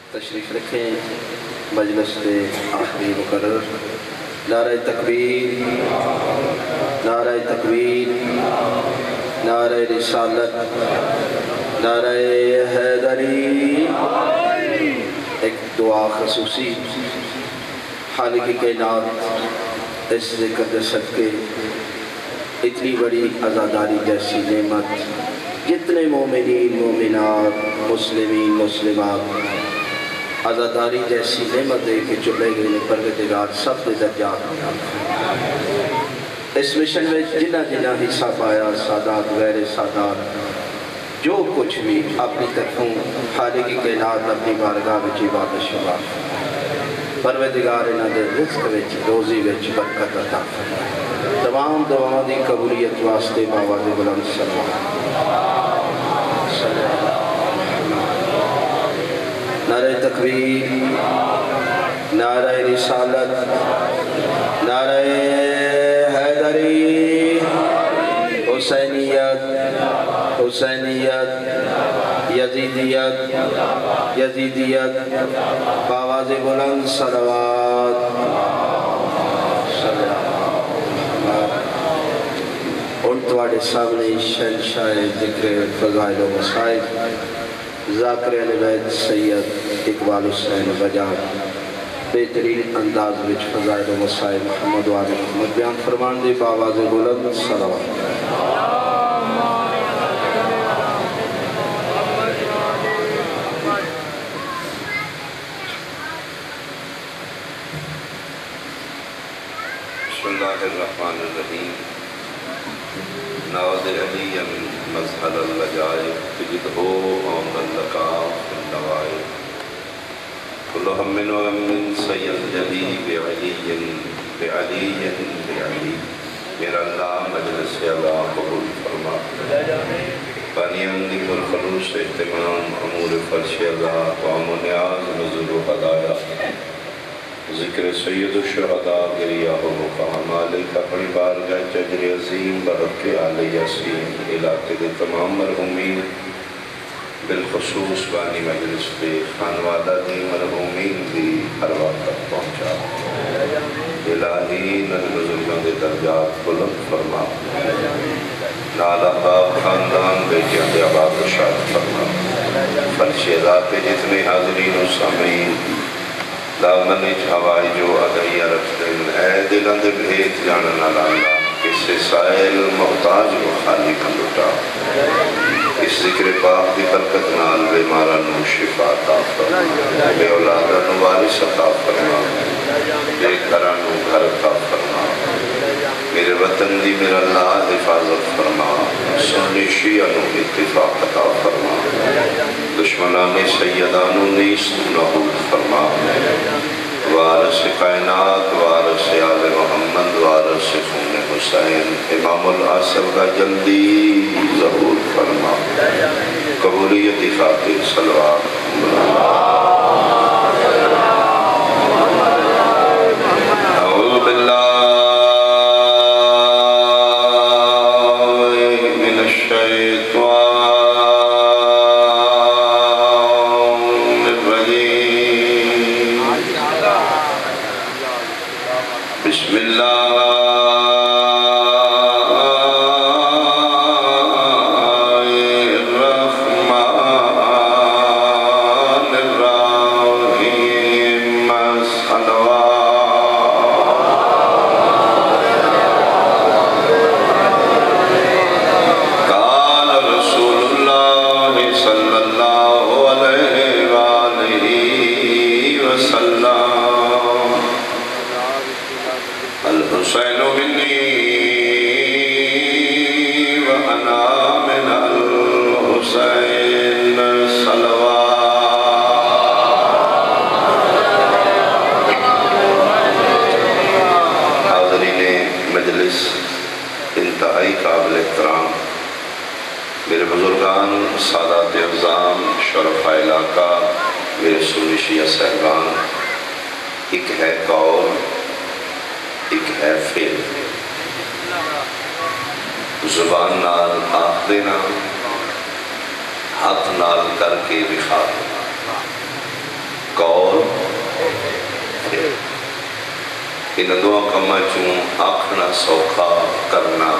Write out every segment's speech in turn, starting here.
تشریف رکھیں مجلس کے آخری مقرر نعرہ تکبیر نعرہ تکبیر نعرہ رسالت نعرہ حیدری ایک دعا خصوصی خالق کائنات اس ذکر کے صدقے اتنی بڑی عزاداری جیسی نعمت جتنے مومنین مومنات مسلمین مسلمات عزاداری جیسی نعمت دے کے چلے گئے پروردگار سب کے درجات اس مشن میں جنہ حصہ پایا سادات غیر سادات جو کچھ بھی اپنی طرفوں خالق کائنات اپنی بارگاہ وچ عبادت شمار پروردگار انہاں دے رزق وچ روزی وچ برکت عطا فرمائے تمام دعاؤں دی قبولیت واسطے باواز بلند نعرہ تکبیر نعرہ رسالت نعرہ حیدری حسینیت حسینیت یزیدیت باواز بلند صلوات ان تواڈے سامنے شہنشاہ ذکر فضائل و مسائل ذاکر اہل بیت سید اقبال حسین بجار بہترین انداز وچ فضائل و مسائل محمد وآل محمد بیان فرمان دے باواز بلند صلوات بسم اللہ الرحمن الرحیم ناظر علی من مظہر اللجائے تجدہو آمد اللقاف النوائے کل ہمن و غمن سید جلی بعلی بعلی بعلی میرا اللہ مجلس اللہ قبول فرما بانی اندی والخلوص احتمام امور فرش اللہ وعم و نیاز نزل و خدایا ذکر سید الشہداء گریہ و مقامالک اپنی بارگاہ چجر عظیم برحق آل یاسین علاقے دے تمام مرحومین بالخصوص بانی مجلس پہ خانوادہ دی مرحومین دی ہر وقت تک پہنچا الہی نن بزرگوں دے درجات بلند فرما نالا باپ خاندان بیٹیاں دے آباد و شاد فرما فرش ذات جتنے حاضرین و سامعین دامن ہوائی جو ادھیا رکھتن اے دلند بھیت جاننا لالا کس سے سائل محتاج و خالی کا لٹا اس ذکر پاک دی برکت نال بیمارا نو شفا عطا فرما بے اولادا نو وارث عطا فرما بے گھرا نو گھر عطا فرما میرے وطن دی میرا اللہ حفاظت فرما سنی شیعہ نو اتفاق عطا فرما دشمنان سیدانو نیست نحود فرما وارث کائنات وارث آل محمد وارث خون حسین امام العاصر کا جلدی ظہور فرما قبولیت خاطر صلوات اعوذ باللہ من الشیطان بسم اللہ الرحمن الرحیم صلوات قال رسول اللہ صلی اللہ علیہ وآلہ وسلم الحسین منی وانا من الحسین صلوات حاضرین مجلس انتہائی قابل احترام میرے بزرگان سادات اعظام شرفاء علاقہ میرے سنی شیعہ صاحبان ایک ہے قول ایک ہے فعل زبان نال آخ دینا ہاتھ نال کر کے دکھا دینا ان دو کما چوں آکھنا سوکھا کرنا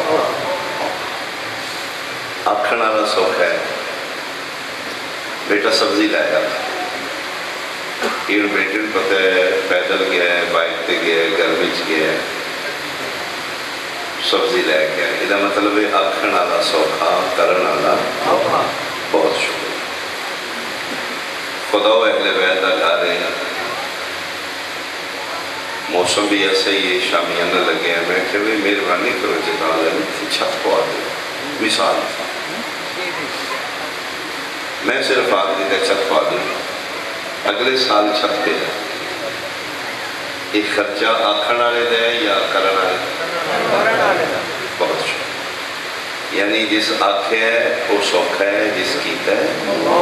آکھنا نہ سوکھا ہے بیٹا سبزی لائے گا یہ بیٹے نے پتہ ہے پیدل گیا ہے بائک تے گیا ہے گرمی چ گیا ہے سبزی لے گیا ہے یہ مطلب ہے آکھن والا سوکھا کرن والا بہت شکریہ خدا و اہل بیت گھر ہے موسم بھی ایسے ہی شامیانہ لگے ہیں میں کہ مہربانی کرو جناب چھت پوا دے مثال میں صرف آدمی کا چھت پا دوں اگلے سال چھت پہ جائے یہ خرچہ آکھن والے دے یا کرن والے بہت شکریہ یعنی جس آکھے ہے وہ سوکھا ہے جس کیتا ہے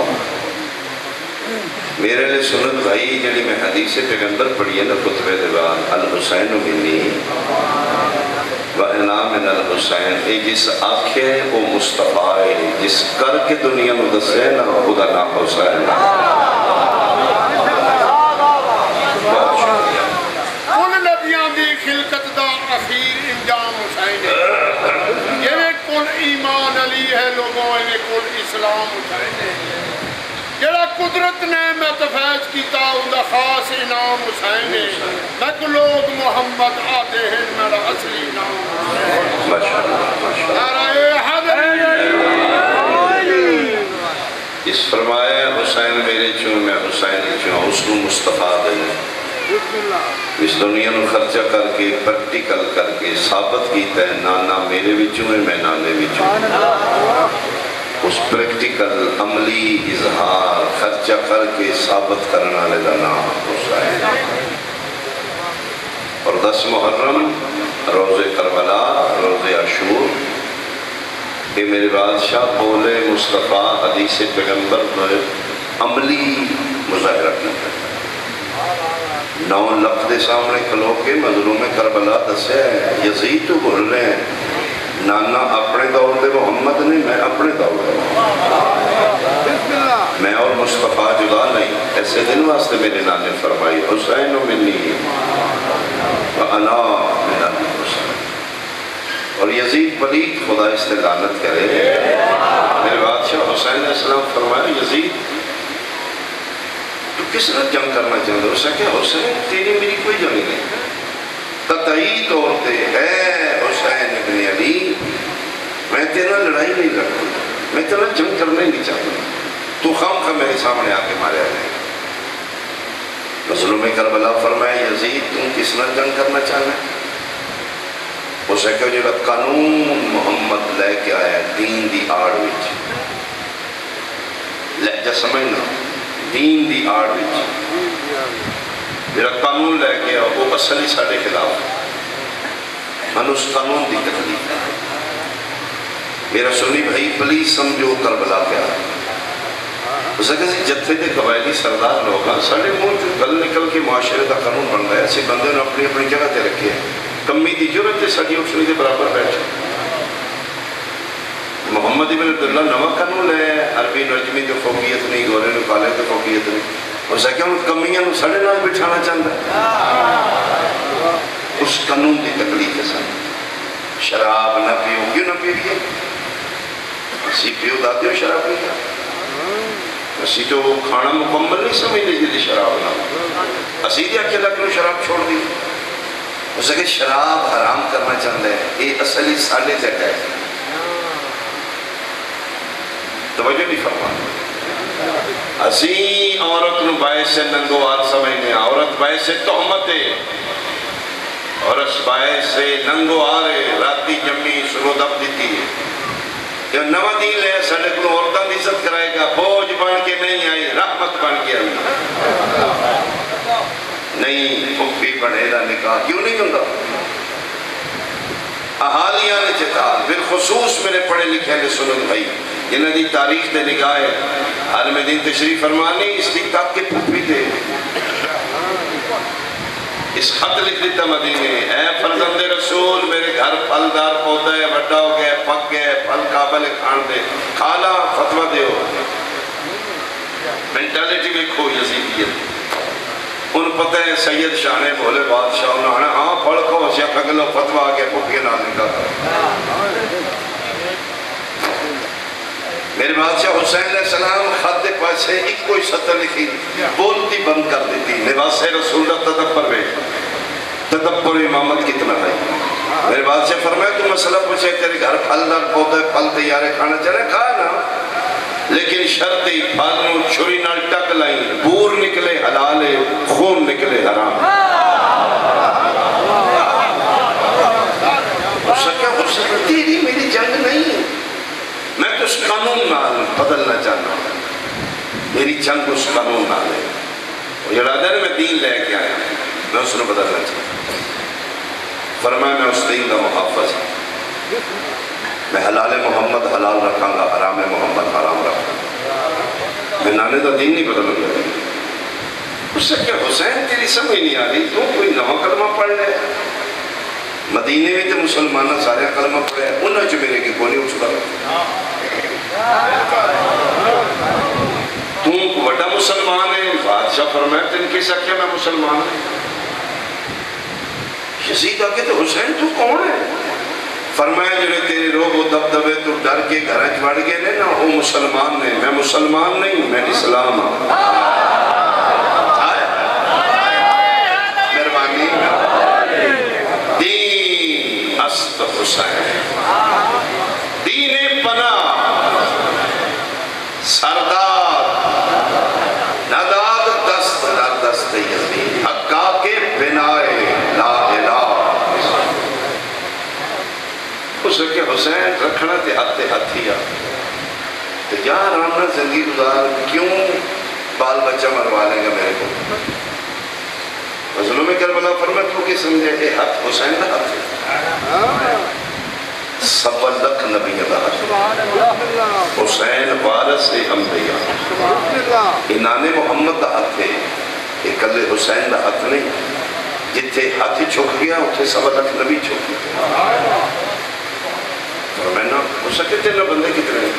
میرے لئے سنت بھائی جنہی میں حدیث پیغمبر پڑھی ہے نا خطبہ دیوان الحسین منی وَإِنَا مِنَ الْحُسَيْنِ اے جس آکھے ہے وہ مصطفیٰ ہے جس کر کے دنیا میں دسے نا خدا نا حسین بہت شکریہ کل نبیاں دی خلقت دا اخیر انجام حسین ہے یہ کل ایمان علی ہے لوگوں یہ کل اسلام حسین ہے جڑا قدرت نے متفیض کیتا اندھا خاص انعام حسین ہے لیکن لوگ محمد آتے ہیں میرا اصلی نام اس فرمایا حسین میرے چون میں حسین چون اس کو مصطفیٰ دے اس دنیا نو خرچہ کر کے پریکٹیکل کر کے ثابت کیتا ہے نانا میرے بچوں ہے میں نانے بچوں اس پریکٹیکل عملی اظہار خرچہ کر کے ثابت کرنا لے دا نام حسین اور 10 محرم روز کربلا روز عاشور کہ میرے بادشاہ بولے مصطفیٰ حدیث پیغمبر میں عملی مظاہرہ کیتا ہے 9 لکھ دے سامنے کھلو کے مظلوم کربلا دسے یزید تو بول رہے ہیں نانا اپنے دور دے محمد نہیں میں اپنے دور دے میں اور مصطفیٰ جدا نہیں ایسے دن واسطے میرے نانے فرمائی حسین منی وَأَنَا مِنَ الْحُسَيْنِ اور یزید پلید خدا اس نے لعنت کرے میرے بادشاہ حسین علیہ السلام فرمایا یزید تو کس طرح جنگ کرنا چاہتا ہے اسے کہ حسین تیری میری کوئی جنگ نہیں قطعی طور پہ اے حسین ابن علی میں تیرا لڑائی نہیں لڑتا میں تیرا جنگ کرنا ہی نہیں چاہتا تو خام خواہ میرے سامنے آکے مارے آئے مظلوم کربلا فرمایا یزید تم کس طرح جنگ کرنا چاہنا ہے اسے کہ جو قانون محمد لے کے آیا دین دی آڑ وچ لہجہ سمجھنا دین دی آڑ وچ میرا قانون لے کے آیا وہ اصلی ساڑھے خلاف من اس قانون دی تکلیف ہے میرا سنی بھائی پلیز سمجھو کربلا کیا ہے اسے کسی جتھے دے قبائلی سردار لوگ ہیں ساڑھے منہ گل نکل کے معاشرے دا قانون بن رہا ہے ایسے بندے نے اپنی اپنی جگہ تے رکھے ہیں کمی دی جرت ہے ساڑھی اٹھنے دے برابر بیٹھے محمد ابن عبداللہ نوہ قانون لے عربی نجمی دے فوقیت نہیں گورے نکالے دے فوقیت نہیں اور سکھیں ان کمیاں نو ساڑھے نال بٹھانا چاہتا ہے اس قانون دی تکلیف ہے سن شراب نہ پیو کیوں نہ پیو اسی پیو داتے ہو شراب نہیں اسی تو کھانا مکمل نہیں سمجھ لیجیے دی شراب نہ اسی دی اکھے لکھ لو شراب چھوڑ دی اسے کہ شراب حرام کرنا چاہتا ہے یہ اصلی سالے تک ہے توجہ نہیں فرما اسی عورت نو باعث ننگو آر سمجھنے عورت باعث تہمت ہے عورت باعث ننگو آرے راتی جمی سرو دب دیتی ہے یہ نوہ دین لے سڑے کو عورتان دی عزت کرائے گا بوجھ بن کے نہیں آئی رحمت بن کے آئی نہیں پھپی بڑھے دا نکاح کیوں نہیں ہوگا احالیاں نے چکال بالخصوص میرے پڑھے لکھے لے سنن بھائی جنہیں دی تاریخ دے نگاہ عالم دین تشریف فرمانی اس دی تاک کے پھپی دے اس خط لکھ دیتا مدینے اے فرزند رسول میرے گھر پھلدار پودے بڑا ہو گئے پک گئے پھل قابل کھان دے کھالا فتوہ دے ہو مینٹالٹی میں کھو یزیدیت ان پتہ ہے سید شانے بولے بادشاہ انہوں نے ہاں پڑھ کو شیخ اگلو فتوہ آگے پکے نہ لکھا تھا میرے بادشاہ حسین علیہ السلام خط پاسے ایک کوئی سطر لکھی بولتی بند کر دیتی لباس رسول اللہ تدبر میں تدبر امامت کتنا ہے میرے بادشاہ فرمایا تو مسئلہ پوچھے تیرے گھر پھل نہ پودے پھل تیارے کھانا چاہے کھا نا لیکن شرطی پھل نو چھری نال ٹک لائیں بور نکلے حلال خون نکلے حرام اس کا تیری میری جنگ نہیں میں تو اس قانون نال بدلنا چاہتا ہوں میری جنگ اس قانون نال ہے وہ ارادہ ہے میں دین لے کے آیا میں اس نے بدلنا چاہتا ہوں فرمایا میں اس دین کا محافظ ہوں میں حلال محمد حلال رکھاں گا حرام محمد حرام رکھاں گا میں نانے دا دین نہیں بدلوں گا اس سے کہ حسین تیری سمجھ نہیں آ رہی تو کوئی نواں کلمہ پڑھ لے مدینے میں تو مسلمانہ سارے کلمہ پڑھے انہوں جو میرے کی کوئی اچھ کر تم وڈا مسلمان ہے بادشاہ فرمایا تن کے سکھیا میں مسلمان ہے یزید آگے تو حسین تو کون ہے فرمایا جو تیرے روگ و دبدبے تو ڈر کے گھرچ بڑھ گئے لے نا وہ مسلمان نہیں میں مسلمان نہیں میں اسلام ہوں مہربانی دین است حسین دین پناہ سردار نداد دست در دست یزید حقا کے بنائے لا الہ اس کے حسین رکھنا تے ہتھی آ تو یار آمنا زندگی گزار کیوں بال بچہ مروا لیں گا میرے کو ظلم کربلا فرمایا تو کی سمجھے کہ حق حسین دا حق ہے سب لکھ نبی دا حق حسین وارث انبیاء انان محمد دا حق ہے اکلے حسین دا حق نہیں جتھے ہاتھی چھک گیا اتھے سب لکھ نبی چھک گیا فرمایا اس کے تیرنا بندے کتنے ہیں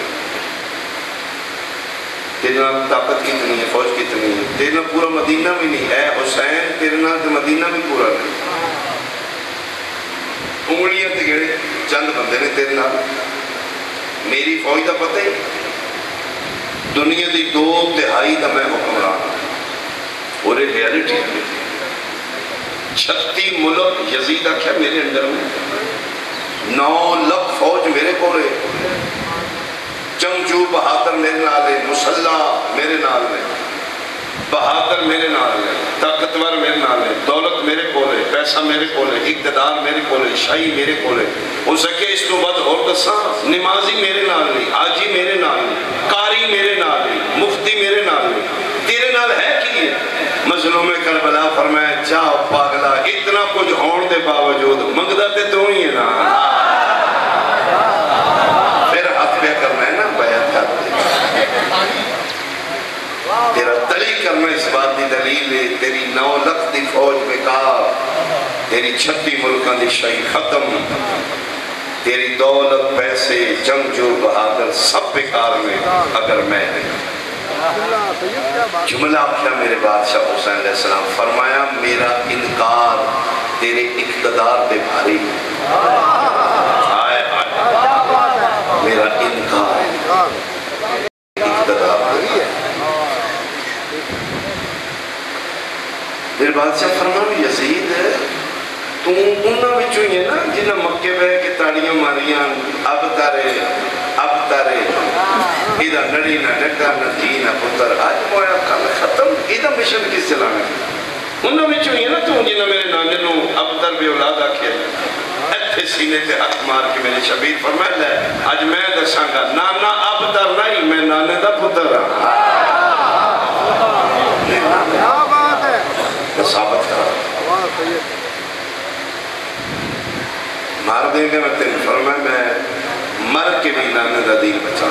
تیرنا طاقت کتنی ہے فوج کتنی ہے تیرنا پورا مدینہ بھی نہیں ہے حسین تیرنا مدینہ بھی پورا نہیں انگلیاں تے گھڑے چند بندے نے تیرنا میری فوج دا پتہ ہی دنیا دی 2/3 دا میں حکمران اور یہ ریالٹی ہے 36 ملک یزید آکھیا میرے اندر میں 9 لکھ فوج میرے کو رہے جنگجو بہادر میرے نال ہے مسلح میرے نال ہے بہادر میرے نال ہے طاقتور میرے نال ہے دولت میرے کو ہے پیسہ میرے کو ہے اقتدار میرے کو ہے شاہی میرے کو ہے ہو سکے اس تو بعد اور دساں نمازی میرے نال نہیں حاجی میرے نال نہیں قاری میرے نال نہیں مفتی میرے نال نہیں تیرے نال ہے کی ہے مظلوم کربلا فرمایا چاہ پاگلا اتنا کچھ ہون دے باوجود منگدہ تے تو ہی ہے نا پھر ہاتھ پہ کرنا ہے نا بیعت کرتے تیرا دلی کرنا اس بات دی دلیل ہے تیری 9 لکھ دی فوج بیکار تیری 36 ملکان دی شاہی ختم تیری دولت پیسے جنگجو بہادر سب بیکار میں اگر میں نہیں جملہ کیا میرے بادشاہ حسین علیہ السلام فرمایا میرا انکار تیرے اقتدار دے بھاری میرا انکار اقتدار میرے بادشاہ فرمایا یزید تو انہوں میں چوئی ہے نا جنہ مکے بے کے تاڑیوں ماریاں اب تارے ادھا نڑی نہ ڈکا نہ دھی نہ پتر آج مویا کل ختم ادھا مشن کس چلا میں انہوں میں چوئی ہے نا تو جنہ میرے نانے نو اب تر بے اولاد آکھے ایتھے سینے تے ہاتھ مار کے میرے شبیر فرمائے لے آج میں دساں گا نانا اب تر نہیں میں نانے دا پتر رہا ثابت کرا مار دیں گے میں تین فرمائے میں مر کے بھی نانے دا دین بچا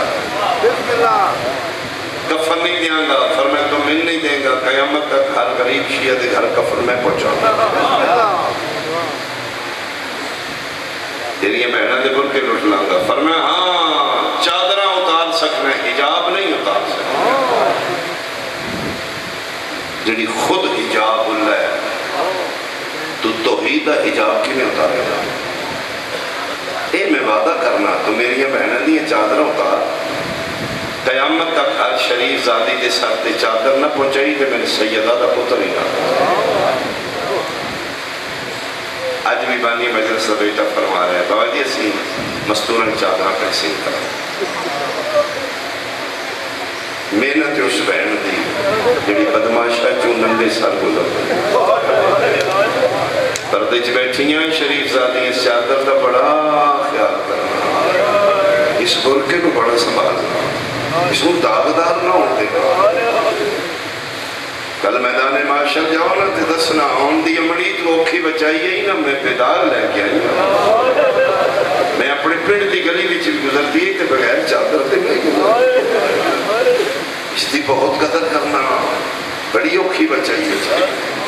کفن نہیں دیاں گا فرمائے تو من نہیں دیں گا قیامت تک ہر غریب شیعہ دے گھر کفن میں پہنچا تیری بہنہ دے بل کے لٹ لاں گا فرمائے ہاں چادرہ اتار سکنا ہے حجاب نہیں اتار سکنا جڑی خود حجاب اللہ ہے تو توحید دا حجاب کی میں اتارے گا. اے میں وعدہ کرنا تو میری بہنیں دی چادر اتار قیامت تک ہر شریف زادی کے سر تے چادر نہ پہنچائی تے میرے سیدہ دا پتر ہی نہ. آج بھی بانی مجلس دا بیٹا فرما رہے ہیں بابا جی اسی مستورن چادرہ کیسے کرا. محنت اس بہن دی جڑی بدماشا چونن دے سر گزر پردے چ بیٹھیاں شریف زادی اس چادر دا بڑا خیال کرنا، اس برکے کو بڑا سنبھالنا، اس کو داغدار نہ ہوتے. کل میدان معاشر جاؤ نا تے دسنا آن دی امڑی تو اوکھی بچائی ہی نا میں پیدار لے کے آئی میں اپنے پنڈ دی گلی بھی چل گزر دی تے بغیر چادر تے نہیں گزر. اس دی بہت قدر کرنا، بڑی اوکھی بچائی ہے.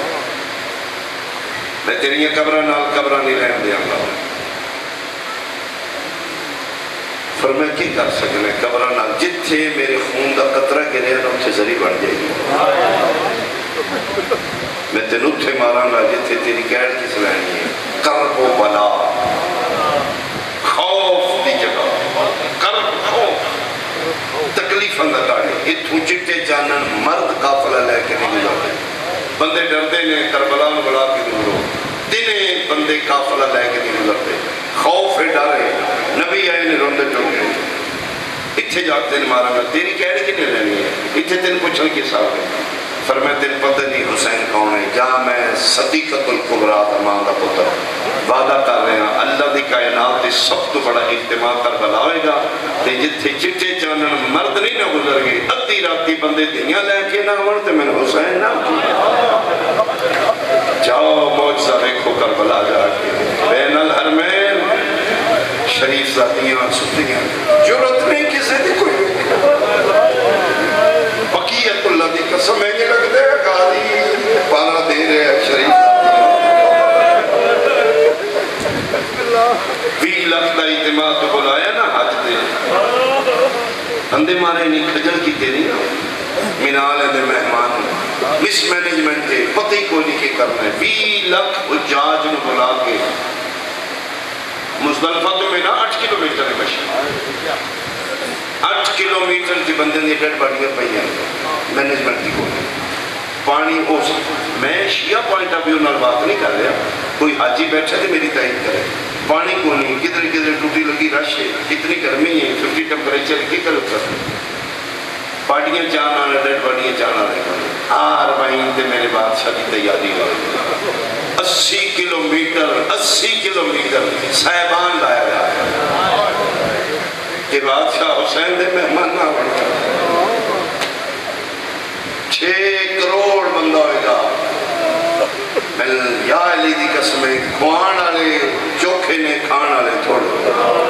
میں تیری قبرہ نال قبرہ نہیں رہن دیا گا. فرمایا کی کر سکنے قبرہ نال جتھے میرے خون دا قطرہ گرے نا اتھے ذری بڑھ جائے گی. میں تینوں اتھے ماراں گا جتھے تیری قید کس لینی ہے. کرب و بلا خوف دی جگہ کرب خوف تکلیف اندر کاڑے اتھوں چٹے جانن مرد قافلہ لے کے نہیں گزرتے. بندے ڈردے نے کربلا نو بلا کے دورو دنے بندے قافلہ لے کے نہیں گزرتے. خوف ڈرے نبی آئے نے روندے ٹوٹے اتھے جاتے نے مارا گا تیری قید کی نہیں لینی ہے اتھے تین پوچھنے کے ساتھ ہے. فرمایا تین پتہ نہیں حسین کون ہے. جہاں میں صدیقۃ الکبریٰ امام دا پتر وعدہ کر رہے ہیں اللہ دی کائنات تے سب تو بڑا اجتماع کربلا ہوئے گا تے جتھے چٹے چانن مرد نہیں نہ گزر گئے ادھی راتی بندے دیاں لے کے نہ آون تے میں حسین نہ جاؤ معجزہ دیکھو کربلا جا کے بین الحرمین شریف ذاتیاں ستیاں جرت نہیں کسے دی کوئی بقیت اللہ دی قسم ہے یہ لگ دے قاضی پارا دے رہے ہیں شریف بھی لفظ اجتماع تو بلایا نا حج دے اندے مارے نہیں کھجل کی تیری منال دے مہمان مس مینجمنٹ دے پتہ ہی کوئی نہیں کہ کرنا ہے. 20 لاکھ حجاج نو بلا کے مزدلفہ تو میں نا 8 کلومیٹر کشی 8 کلومیٹر دی بندے نے ڈیڈ باڈیاں پئی ہیں مینجمنٹ دی کوئی پانی اس میں شیعہ پوائنٹ آف ویو نال بات نہیں کر رہا. کوئی حاجی بیٹھے تھے میری تائید کرے پانی کو نہیں کدھر کدھر ٹوٹی لگی رش ہے اتنی گرمی ہے 50 ٹمپریچر کی کرو کر پارٹیاں جانا رہے ڈیڈ باڈیاں جانا رہے. آر بائن تے میرے بادشاہ کی تیاری ہو 80 کلومیٹر صاحبان لایا گیا کہ بادشاہ حسین دے مہمان نہ بڑھا 6 کروڑ بندہ ہوئے گا. یا علی دی قسمیں کھوان آلے چوکھے نے کھان آلے تھوڑے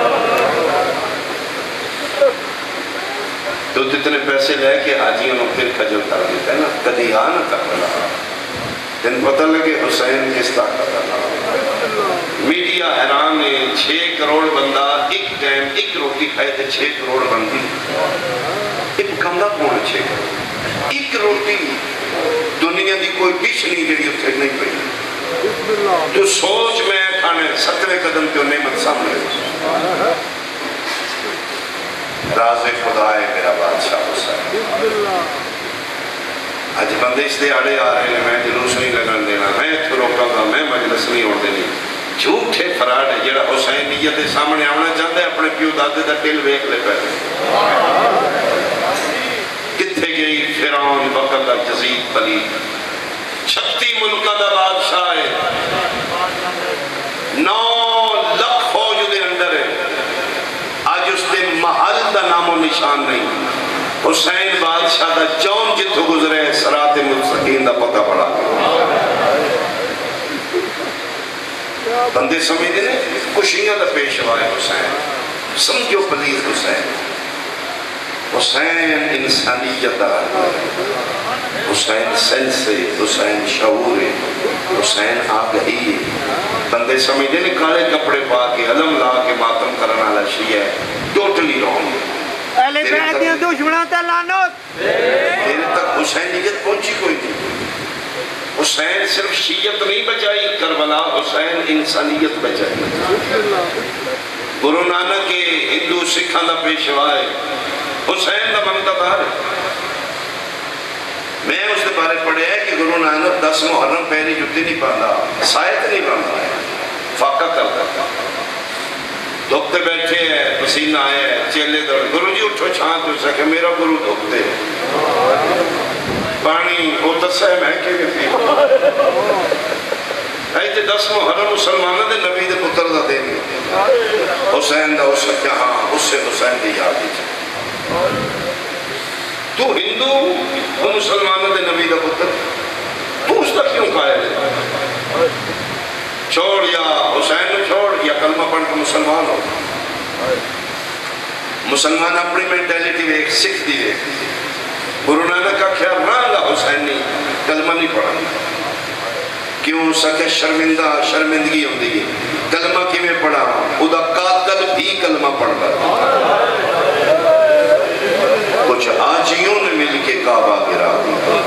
تو اتنے پیسے لے کے حاجیوں نے پھر کھجل کر دیتا ہے نا کدی آنا کرنا تین پتہ لگے حسین کس طاقت اللہ. میڈیا حیران ہے 6 کروڑ بندہ ایک ٹائم ایک روٹی کھائے تھے 6 کروڑ بندی ایک کمدہ کون 6 کروڑ ایک روٹی دنیا دی کوئی ڈش نہیں جڑی اتھے نہیں پئی. تو سوچ میں کھانے 7ویں قدم تو نعمت سامنے راز خدا ہے میرا بادشاہ حسین. آج بندے اس دے آڑے آ رہے ہیں میں جلوس نہیں لگن دینا میں اتھو روکا گا میں مجلس نہیں ہونے دینی. جھوٹے فراڈ ہے جڑا حسین نیت دے سامنے آنا چاہتا ہے اپنے پیو دادے دا ٹل ویک لے پہلے کتھے گئی فرعون وقت جزید پلید 36 ملکہ دا بادشاہ ہے 9 لاکھ فوج دے اندر ہے. آج اس دے محل دا نام و نشان نہیں. حسین بادشاہ دا جون جتھو گزرے صراط مستقیم دا پتہ پڑا. بندے سمجھتے ہیں خوشیاں دا پیشوا ہے حسین سمجھو پلیز حسین انسانیت دا حسین سینس ہے حسین شعور ہے حسین آگہی ہے. بندے سمجھتے ہیں کالے کپڑے پا کے علم لا کے ماتم کرنا والا شیعہ ہے ٹوٹلی رونگ ہے. اہل بیت دے دشمناں تے لعنت میرے تک حسینیت پہنچی کوئی نہیں. حسین صرف شیعت نہیں بچائی، کربلا حسین انسانیت بچائی۔ گرو نانک کے ہندو سکھاں دا پیشوا ہے، حسین دا منتظر ہے۔ میں اس کے بارے پڑھے ہے کہ گرو نانک 10 محرم پہلی جتی نہیں پاندہ، سائت نہیں پاندہ، فاقہ کرتا تھا۔ دھوکتے بیٹھے ہیں، پسینہ آئے ہیں، چیلے دوڑ، گرو جی اٹھو چھان تو سکے، میرا گرو دھوکتے پانی وہ دسا ہے میں کہ بھی ایتے 10 محرم مسلمانہ دے نبی دے پتر دا دیں گے، حسین دا ہو سکیا، ہاں اس سے حسین دی یاد دیجھے۔ تو ہندو وہ مسلمانوں دے نبی دا پتر، تو اس کا کیوں قائل ہے؟ چھوڑ یا حسین نے چھوڑ یا کلمہ پڑھ کے مسلمان ہو۔ مسلمان اپنی مینٹیلیٹی میں ایک سکھ دی ہے، گرو نانک کا خیال رہا حسین نے کلمہ نہیں پڑھا، کیوں سکے شرمندگی ہوندی ہے، کلمہ کی میں پڑھا، ادا قاتل بھی کلمہ پڑھ کر کچھ آجیوں نے مل کے کعبہ گرا دیا،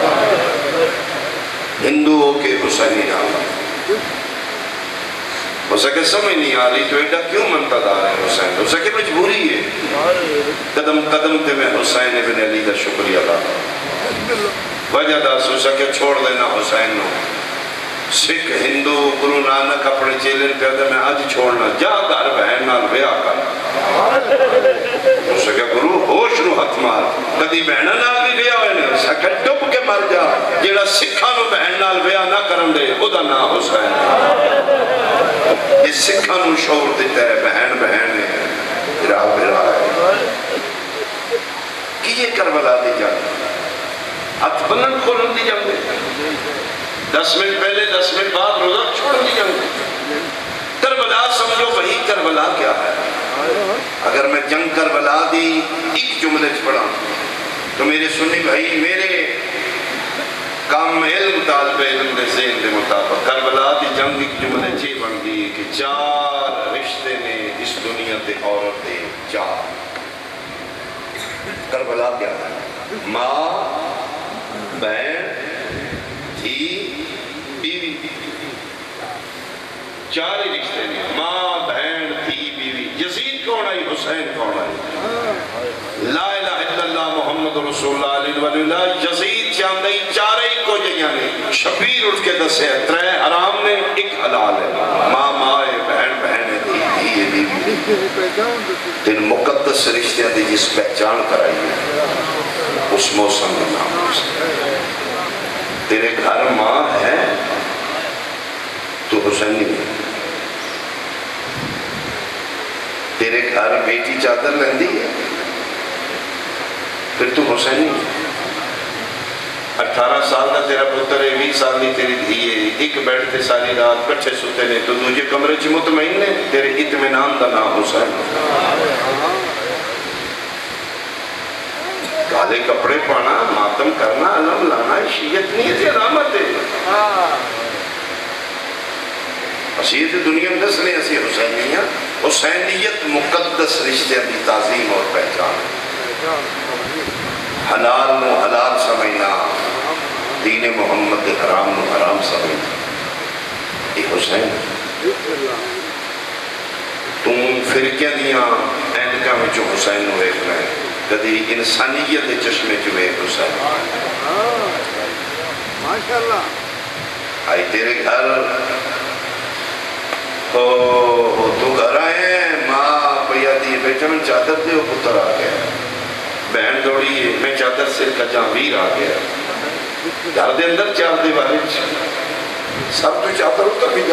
ہندوؤں کے حسینی نام ہو سکے سمجھ نہیں آ رہی تو ایڈا کیوں منتظر ہے حسین، ہو سکے مجبوری ہے، قدم قدم تے میں حسین ابن علی کا شکریہ ادا وجہ دا سو سکے چھوڑ دینا حسین نو۔ سکھ ہندو گرو نانک اپنے چیلن پہ دے میں آج چھوڑنا، جا گھر بہن نال بیعہ کر، ہو سکے گرو ہوش نو ہتھ مار، کدی بہنہ نال بھی بیعہ ہوئے نے، سکے ڈب کے مر جا، جیڑا سکھاں نو بہن نال بیعہ نہ کرن دے، خدا نا حسین۔ یہ سکھاں نو شعور دیتا ہے، بہن بہن ہے، بھرا بھرا ہے، کہ یہ کربلا دی جاتا ہاتھ بلند کھولن دی جاتے، 10 منٹ پہلے 10 منٹ بعد روزہ چھوڑ دی جاتے۔ کربلا سمجھو وہی کربلا کیا ہے؟ اگر میں جنگ کربلا دی ایک جملے پڑھا تو میرے سنی بھائی میرے کام علم طالب علم دے ذہن دے مطابق کربلا دی جنگ ایک جملے چی بن دی کہ 4 رشتے نے اس دنیا دے عورت دے 4۔ کربلا کیا ہے؟ ماں، بہن، دھی، بیوی، 4 ہی رشتے نے، ماں، بہن، دھی، بیوی۔ یزید کون آئی؟ حسین کون آئی؟ لا الہ الا اللہ محمد رسول اللہ علیہ وآلہ۔ یزید چاندئی 4 ہی کو جیاں نے، شبیر اٹھ کے دسے ہیں 3 حرام نے 1 حلال ہے، ماں ماں ہے، بہن بہن ہے، دھی دھی ہے، بیوی۔ تین مقدس رشتے دی جس پہچان کرائی ہے اس موسم میں نام تیرے گھر ماں ہے تو حسینی ہے، تیرے گھر بیٹی چادر لندی ہے پھر تو حسینی ہے۔ 18 سال دا تیرا پتر ہے، 20 سال دی تیری دھی ہے، ایک بیٹھ تے ساری رات کٹھے ستے نے تو دوجے کمرے چ مطمئن نے، تیرے اطمینان دا نام حسین۔ کالے کپڑے پانا، ماتم کرنا، علم لانا شیعت نہیں ہے، علامت ہے۔ شیعت دنیا میں دس نے ایسی حسینیاں، حسینیت مقدس رشتے کی تعظیم اور پہچان، حلال نو حلال سمجھنا، دین محمد حرام نو حرام سمجھنا، یہ حسین۔ تم فرقے دیاں اینکا میں جو حسین نو ایک رہے، کدی انسانیت چشمے جو ایک حسین۔ ماشاءاللہ آئی تیرے گھر تو گھر آئے ہیں، ماں پیا دی بیٹا میں چادر دے وہ پتر آ گیا، بہن دوڑی ہے میں چادر سے کا جانویر آ گیا، گھر دے اندر 4 دیواری سب تو چادر ہوتا بھی جا۔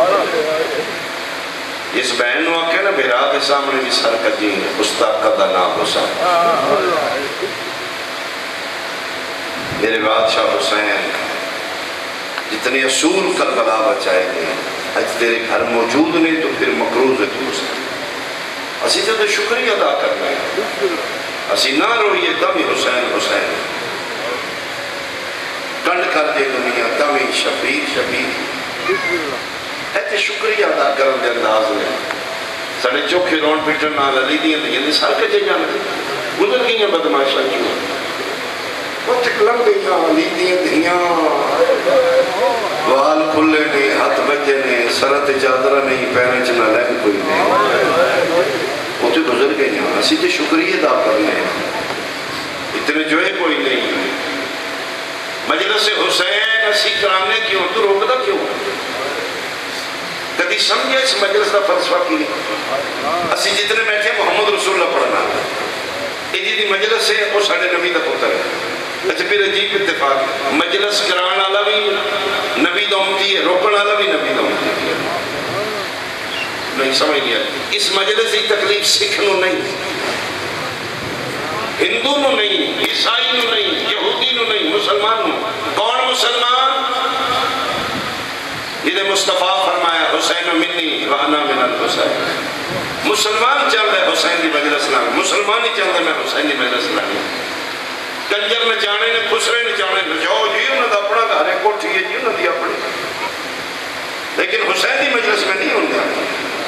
اس بہن نو آکے نا بھیرا کے سامنے بھی سر کجی استاد کا نام حسین۔ میرے بادشاہ حسین جتنے اصول کربلا بچائے گئے آج تیرے گھر موجود نہیں تو پھر مقروض ہے تو حسین۔ اسی تو شکریہ ادا کرنا ہے، اسی نہ روئیے تم ہی حسین حسین، کنڈ کر دے دنیا تم ہی شبیر شبیر، ایتے شکریہ ادا کرن دے انداز میں سڑے چوکھے رون پیٹر نال علی دیاں دیاں سر کجے جانے گزر گئیاں بدماشا کیوں وہ تک لنگ گئیاں علی دیاں دیاں سرت چادرہ نہیں پیریں چنا لین کوئی نہیں وہ تو گزر گئے نہیں اسی تے شکریہ ادا کرنے اتنے جو ہے کوئی نہیں مجلس حسین اسی کرانے کیوں تو روکتا کیوں کدی سمجھے اس مجلس کا فلسفہ کی نہیں اسی جتنے بیٹھے محمد رسول اللہ پڑھنا یہ جی مجلس ہے وہ ساڑھے نبی کا پتر ہے اچھا پھر عجیب اتفاق مجلس کران والا بھی نبی دا امتی ہے روکن والا بھی نبی دا امتی ہے نہیں سمجھ لیا اس مجلس کی تکلیف سکھ نو نہیں ہندو نو نہیں عیسائی نو نہیں یہودی نو نہیں مسلمان نو کون مسلمان یہ مصطفیٰ فرمایا حسین منی وانا من الحسین مسلمان چل رہے حسین دی مجلس لائیں مسلمان ہی چل رہے میں حسین دی مجلس لائیں کنجر نچانے نے خسرے نچانے نچاؤ جی انہوں نے اپنا گھر ہے کوٹھی ہے جی انہوں نے اپنی لیکن حسین دی مجلس میں نہیں ہوندے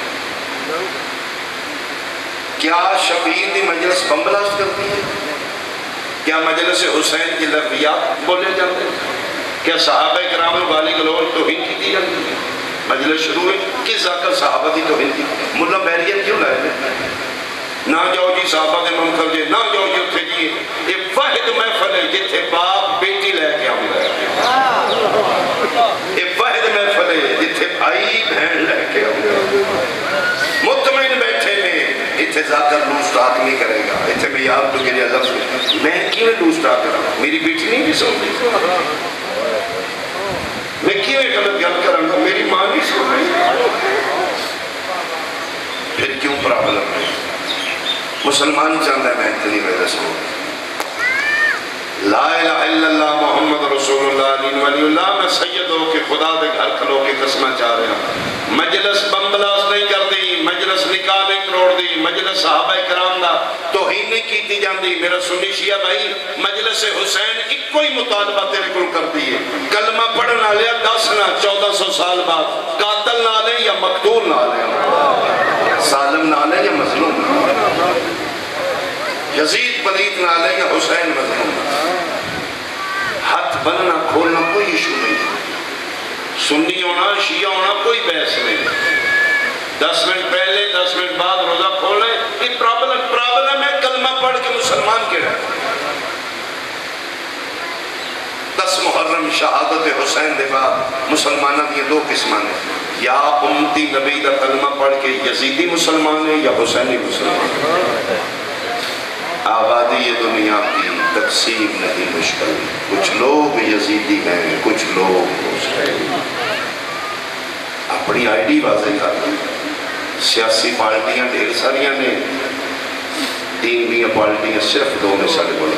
کیا شبیر دی مجلس بمبلاسٹ کرتی ہے کیا مجلس حسین کی لفظیات بولے جاتے ہیں کیا صحابہ کرام والی گلوچ توہین کی دی جاتی ہے مجلس شروع ہے کس آقا صحابہ دی توہین کی ملا بیریت کیوں لائے نہ جاؤ جی صحابہ کے منکر جی نہ جاؤ جی اتھے جی ایک واحد محفل ہے جتھے باپ بیٹی لے کے آؤں گا ایک واحد محفل ہے جتھے بھائی بہن لے کے آؤں گا مطمئن بیٹھے میں اتھے ذاکر لوس ٹاک نہیں کرے گا اتھے میں یاد تو گریا لفظ میں کیوں لوس ٹاک کرا میری بیٹی نہیں بھی سن دی میں کیوں ایک غلط گل کروں گا میری ماں نہیں سن رہی پھر کیوں پرابلم ہے مسلمان چاہتا ہے میں اتنی وجہ سے لا الہ الا اللہ محمد رسول اللہ علیہ ولی اللہ میں سید ہو کے خدا دے گھر کھلو کے قسمہ چاہ رہے ہیں مجلس بمبلاس نہیں کر دی مجلس نکاح نہیں کروڑ دی مجلس صحابہ کرام دا توہین نہیں کیتی جاندی میرا سنی شیعہ بھائی مجلس حسین ایک کوئی مطالبہ تیرے کو کر دی ہے کلمہ پڑھنا لیا 10 نہ 1400 سال بعد قاتل نہ لیں یا مقتول نہ لیں ظالم نہ لیں یا مظلوم نہ لیں یزید پلیت نہ لیں یا حسین مظلوم ہاتھ بننا کھولنا کوئی ایشو نہیں سنی ہونا شیعہ ہونا کوئی بحث نہیں 10 منٹ پہلے 10 منٹ بعد روزہ کھولے یہ پرابلم ہے کلمہ پڑھ کے مسلمان کے رہے 10 محرم شہادت حسین دے بعد مسلمانہ دیئے 2 قسمان ہیں یا امتی نبی دا کلمہ پڑھ کے یزیدی مسلمان ہے یا حسینی مسلمان ہے آبادی یہ دنیا کی تقسیم نہیں مشکل کچھ لوگ یزیدی ہیں کچھ لوگ حسینی اپنی آئی ڈی واضح کرنا سیاسی پارٹیاں ڈھیر ساریاں نے دین بھی پارٹیاں صرف 2 میں سارے بڑھ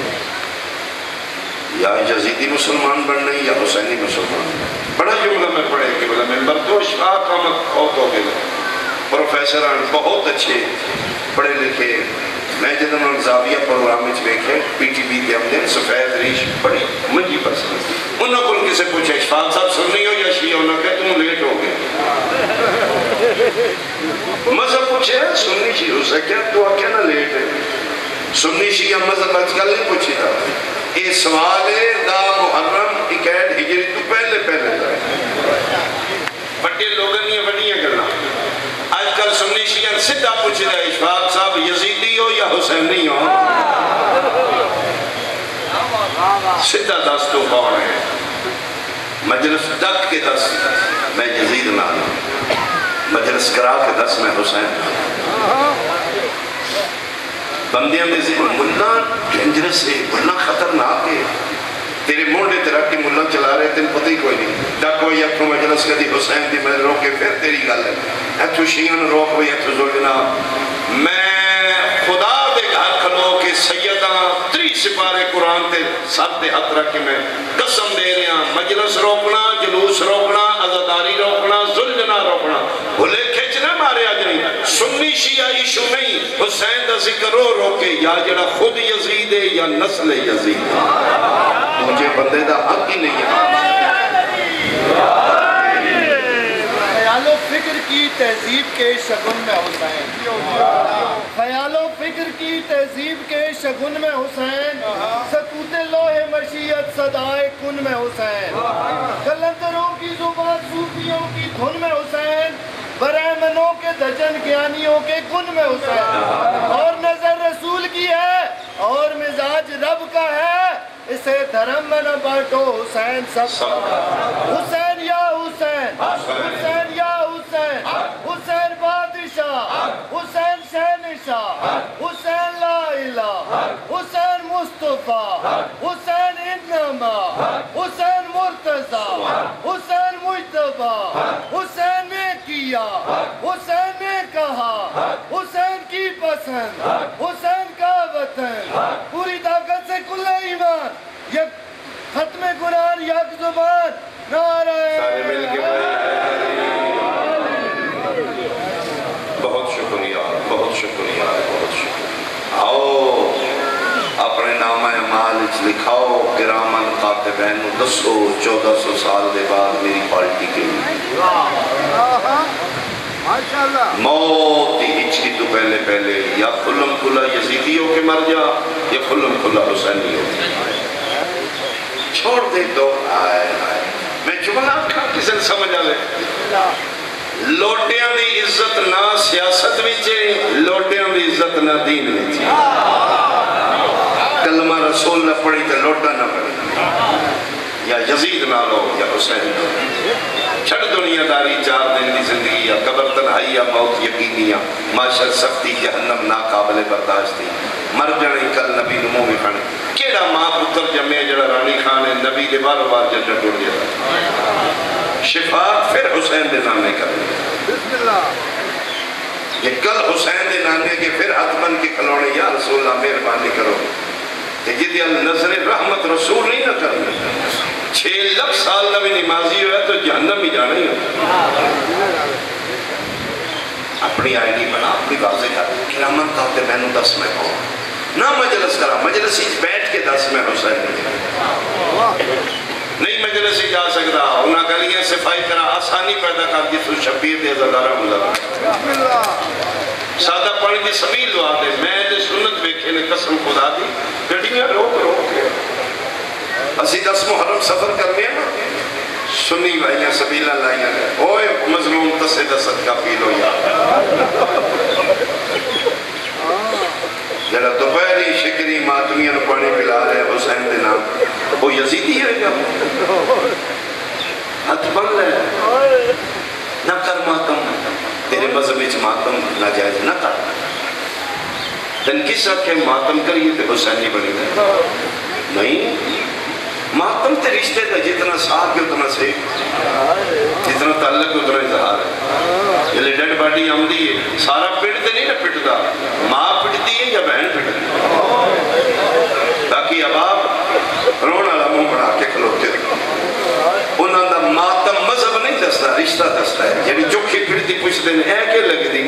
یا یزیدی مسلمان بننے یا حسینی مسلمان بڑا جملہ میں پڑھے کہ بلا ممبر تو اشفاق آمد بہت ہو گئے پروفیسران بہت اچھے پڑھے لکھے میں جدن ان زاویہ پروگرام میں دیکھے پی ٹی وی کے ہم سفید ریش بڑی منجی پسند انہوں کو ان کسے پوچھے اشفاق صاحب سننی ہو یا شیعہ انہوں نے کہا تم لیٹ ہو گئے مذہب پوچھے سننی شیعہ ہو سکیا تو کیا نہ لیٹ ہے سننی شیعہ مذہب آج کل نہیں پوچھی تھا یہ سوال ہے دا محرم 21 ہجری تو پہلے تھا بڑے لوگوں نے بڑیاں کرنا آج کل سنی شیعہ سدھا پوچھ رہا ہے اشفاق صاحب یزیدی ہو یا حسینی ہو سدھا دس تو کون ہے مجلس ڈک کے 10 میں یزید نہ مجلس کرا کے 10 میں حسین بندیاں میں زیب ملہ ڈینجرس ہے ملہ خطرناک ہے تیرے موڑے تیرا کی ملہ چلا رہے تین پتہ ہی کوئی نہیں ڈاکو یا تو مجلس کا دی حسین دی میں روکے پھر تیری گل ہے ایتھو شیعن روک بھی ایتھو زوجنا میں خدا دے گھر کھلو کہ سیدہ 3 سپارے قرآن تے سب دے ہاتھ رکھ کے میں قسم دے رہے ہیں مجلس روکنا جلوس روکنا عزاداری روکنا ظلمنا روکنا بھلے کھچنا مارے آج نہیں سنی شیعہ ایشو نہیں حسین دا ذکر رو کے یا جڑا خود یزید ہے یا نسل یزید مجھے بندے دا حق ہی نہیں ہے خیال و فکر کی تہذیب کے شگن میں حسین خیال و فکر کی تہذیب کے شگن میں حسین سکوت لوح مشیت صدائے کن میں حسین قلندروں کی زبان صوفیوں کی دھن میں حسین دجن گیانیوں کے گن میں حسین، اور نظر رسول کی ہے اور مزاج رب کا ہے، اسے دھرم میں نہ بانٹو حسین سب کا۔ حسین یا حسین، حسین یا حسین، حسین بادشاہ، حسین شہنشاہ، حسین لا الہ، حسین مصطفیٰ، حسین انما، حسین مرتضی، حسین مجتبی، حسین نے کیا، حسین نے کہا، حسین کی پسند، حسین کا وطن، پوری طاقت سے کل ایمان، یک ختم قرآن یک زبان، نعرہ بہت شکریہ، بہت شکریہ، بہت شکریہ۔ آؤ اپنے نام اعمال لکھاؤ، گرامن کاتبین دسو 1400 سال دے بعد میری پارٹی کے موت ہی ہچ کی تو پہلے یا کھلم کھلا یزیدی ہو کے مر جا یا کھلم کھلا حسینی ہو چھوڑ دے دو۔ میں جملہ کسی نے سمجھ آ لے، لوٹیاں دی عزت نہ سیاست وچے، لوٹیاں دی عزت نہ دین وچے۔ کلمہ رسول نہ پڑھی تو لوٹا نہ پڑھی، یا یزید نہ لو یا حسین نہ لو۔ چھڑ دنیا داری 4 دن دی زندگی، یا قبر تنہائی یا موت یقینی، یا معاشر سختی جہنم ناقابل برداشتی، مر جانے کل نبی نمو میں کھانے۔ کیڑا ماں پتر جمعے جڑا رانی خان ہے نبی دے بارو بار جنت ٹوٹ جاتا، شفاعت پھر حسین دے نانے کرنے۔ بسم اللہ، یہ کل حسین دے نانے کے پھر ہاتھ بن کے کھلونے، یا رسول اللہ مہربانی کرو، جدی نظر رحمت رسول نہیں نہ کرنے۔ 6 لکھ سال نبی نمازی ہوئے تو جہنم ہی جانا ہی ہوتا۔ اپنی آئینی بنا، اپنی واضح کر، کرامن کہتے میں نے 10 میں کہوں نہ مجلس کرا، مجلس ہی بیٹھ کے 10 میں حسین نہیں مجلس ہی جا سکتا، انہاں گلیاں صفائی کرا، آسانی پیدا کر دی تو شبیر دے زدارہ مزارہ سادہ پانی دی سبیل دعا دے، میں دے سنت بیکھے نے قسم خدا دی گھڑیاں روک کے اسی 10 محرم سفر کرنے ہیں نا، سنی بھائیاں سبیلہ لائیاں گئے، اوئے مظلوم تسے دا صدقہ پی لو یا جڑا دوپہری شکری ماتمیاں پانی پلا رہے حسین دے نام، وہ یزیدی ہے کیا؟ ہاتھ بن لے نہ کر ماتم، تیرے مذہب اچھ ماتم ناجائز نہ کر، دن کس رکھے ماتم کریے تے حسینی بنی گئے نہیں، ماتم تے رشتے دا جتنا ساتھ کے اتنا سے جتنا تعلق کے اتنا اظہار ہے۔ یہ ڈیڈ باڈی آمدی ہے، سارا پڑتے نہیں نہ پڑتا، ماں پڑتی ہے یا بہن پڑتی ہے، باقی اب آپ رونا لمحوں بڑھا کے کھلوتے انہوں دا ماتم مذہب نہیں دستا، رشتہ دستا ہے، یعنی چوکھی پھرتی پوچھتے ہیں اے کے لگ دی نے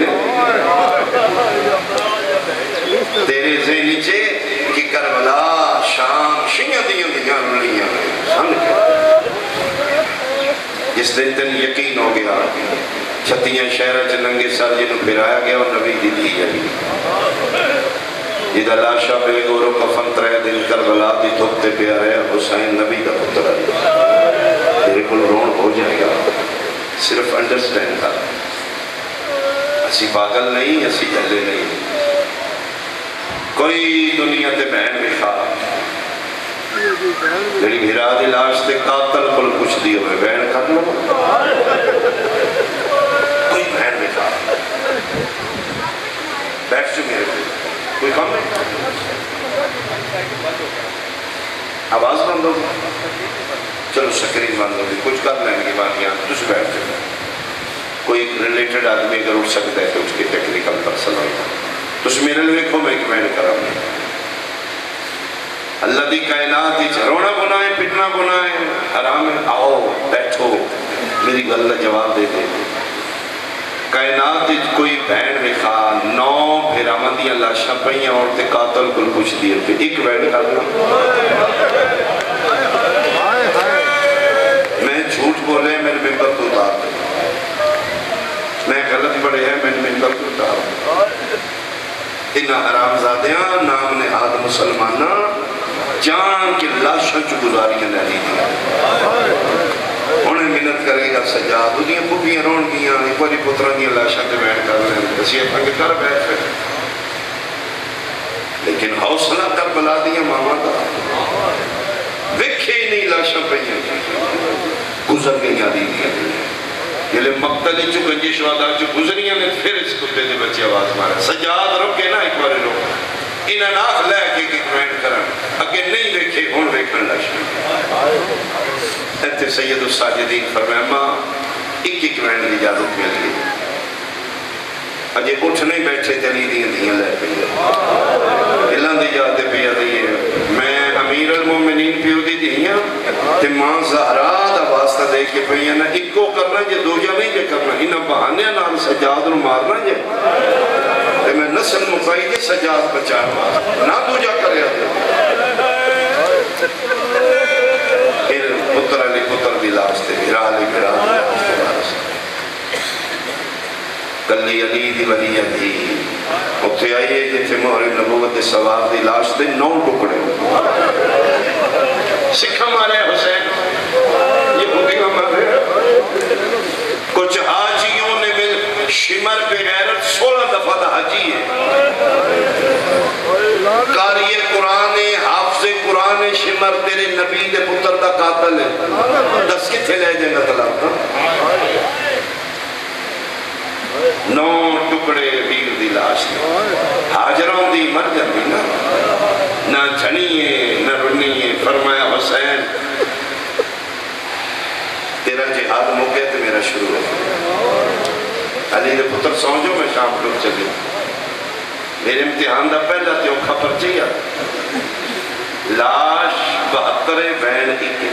تیرے ذہنی چے کہ کربلا شام شیعہ دیاں دیاں رلیاں سمجھ کے جس دن تن یقین ہو گیا چھتیاں شہرہ چننگے سر جنہوں پھرایا گیا اور نبی دی دی جلی جدہ لاشا بے گورو کفن 3 دن کربلا دی دھوکتے پیارے حسین نبی کا پتر ہے، تیرے کل رون ہو جائے گا، صرف انڈرسٹینڈ کر، اسی پاگل نہیں، اسی جلے نہیں، کوئی دنیا تے بہن بھی خواہ میری بھیرا دی لاش تے قاتل کل کچھ دی ہوئے بہن کر لو، کوئی بہن بھی خواہ بیٹھ جو میرے کو کوئی کام نہیں، آواز بند ہو چلو سکرین بند ہو کچھ کر لیں گے بانیاں تجھ بیٹھ جو کوئی ریلیٹڈ آدمی اگر اٹھ سکتا ہے تو اس کی ٹیکنیکل پرسن ہوئی تجھ میرے لئے کو میں ایک بہن کرا ہوں اللہ دی کائنات ہی رونا بنائے پٹنا بنائے حرام ہے، آؤ بیٹھو میری گلہ جواب دے دے، کائنات ہی کوئی بہن بھی خواہ 9 پھر آمدیاں لاشاں پہیاں عورتیں قاتل کل کچھ دیئے پھر ایک بہن کر دوں میں جھوٹ بولے میرے ممبر کو اتار دے، میں غلط پڑے ہیں میں ممبر کو اتار دے، انہا حرام زادیاں نام نہاد مسلمانہ جان کے لاشاں چو گزاریاں نہیں دیا انہیں منت کرے گا سجاد سجاد وہ پھوپیاں رون گیاں ایک باری پتران دیا لاشاں تے بیٹھ کر رہے ہیں اسی اپنے کر بیٹھ رہے لیکن حوصلہ کربلا دیا ماما دا وکھے نہیں لاشاں پہیاں گزر گئی آدھی دیا یہ مقتلی چو گنجی شہداء چو گزریاں نے پھر اس کتے دے بچے آواز مارا سجاد رکے نا ایک بارے روک انہاں ناخ لے کے ایک گرینڈ کرن اگے نہیں دیکھے ہون ویکھن لاشاں ایتے سید الساجدین فرمایا ماں ایک گرینڈ دی اجازت مل گئی اجے اٹھ نہیں بیٹھے چلی دیاں لے پہ دلان دی جاتے پہ دیئے میں امیر المومنین پیو دی دیاں تے ماں زہرا دا واسطہ دے کے پہیاں نا ایک کو کرنا جے دو جا نہیں جے کرنا انہاں بہانے نال سجاد نو مارنا جے تے میں نسل مقائی دے سجاد بچا نہ دو جا کرے پھر پتر علی پتر دی لاش تے بھرا علی بھرا کلی علی دی ولی دی اتھے آئیے جیسے مہر نبوت سوار دی لاش دے 9 ٹکڑے سکھا مارے حسین یہ بھوکیاں مارے کچھ حاجیوں نے مل شمر پہ غیرت 16 دفعہ دا حاجی ہے قاری قرآن حافظ قرآن شمر تیرے نبی دے پتر دا قاتل ہے 10 کتھے لے جائیں گا طلب 9 ٹکڑے ویر دی لاش حاجروں دی مر جاتی نا نہ جھنیے نہ رنیے فرمایا حسین تیرا جہاد موقع تے میرا شروع ہے علی دے پتر سمجھو میں شام لوگ چلی میرے امتحان دا پہلا تے اوکھا پرچیا لاش 72 بین ایک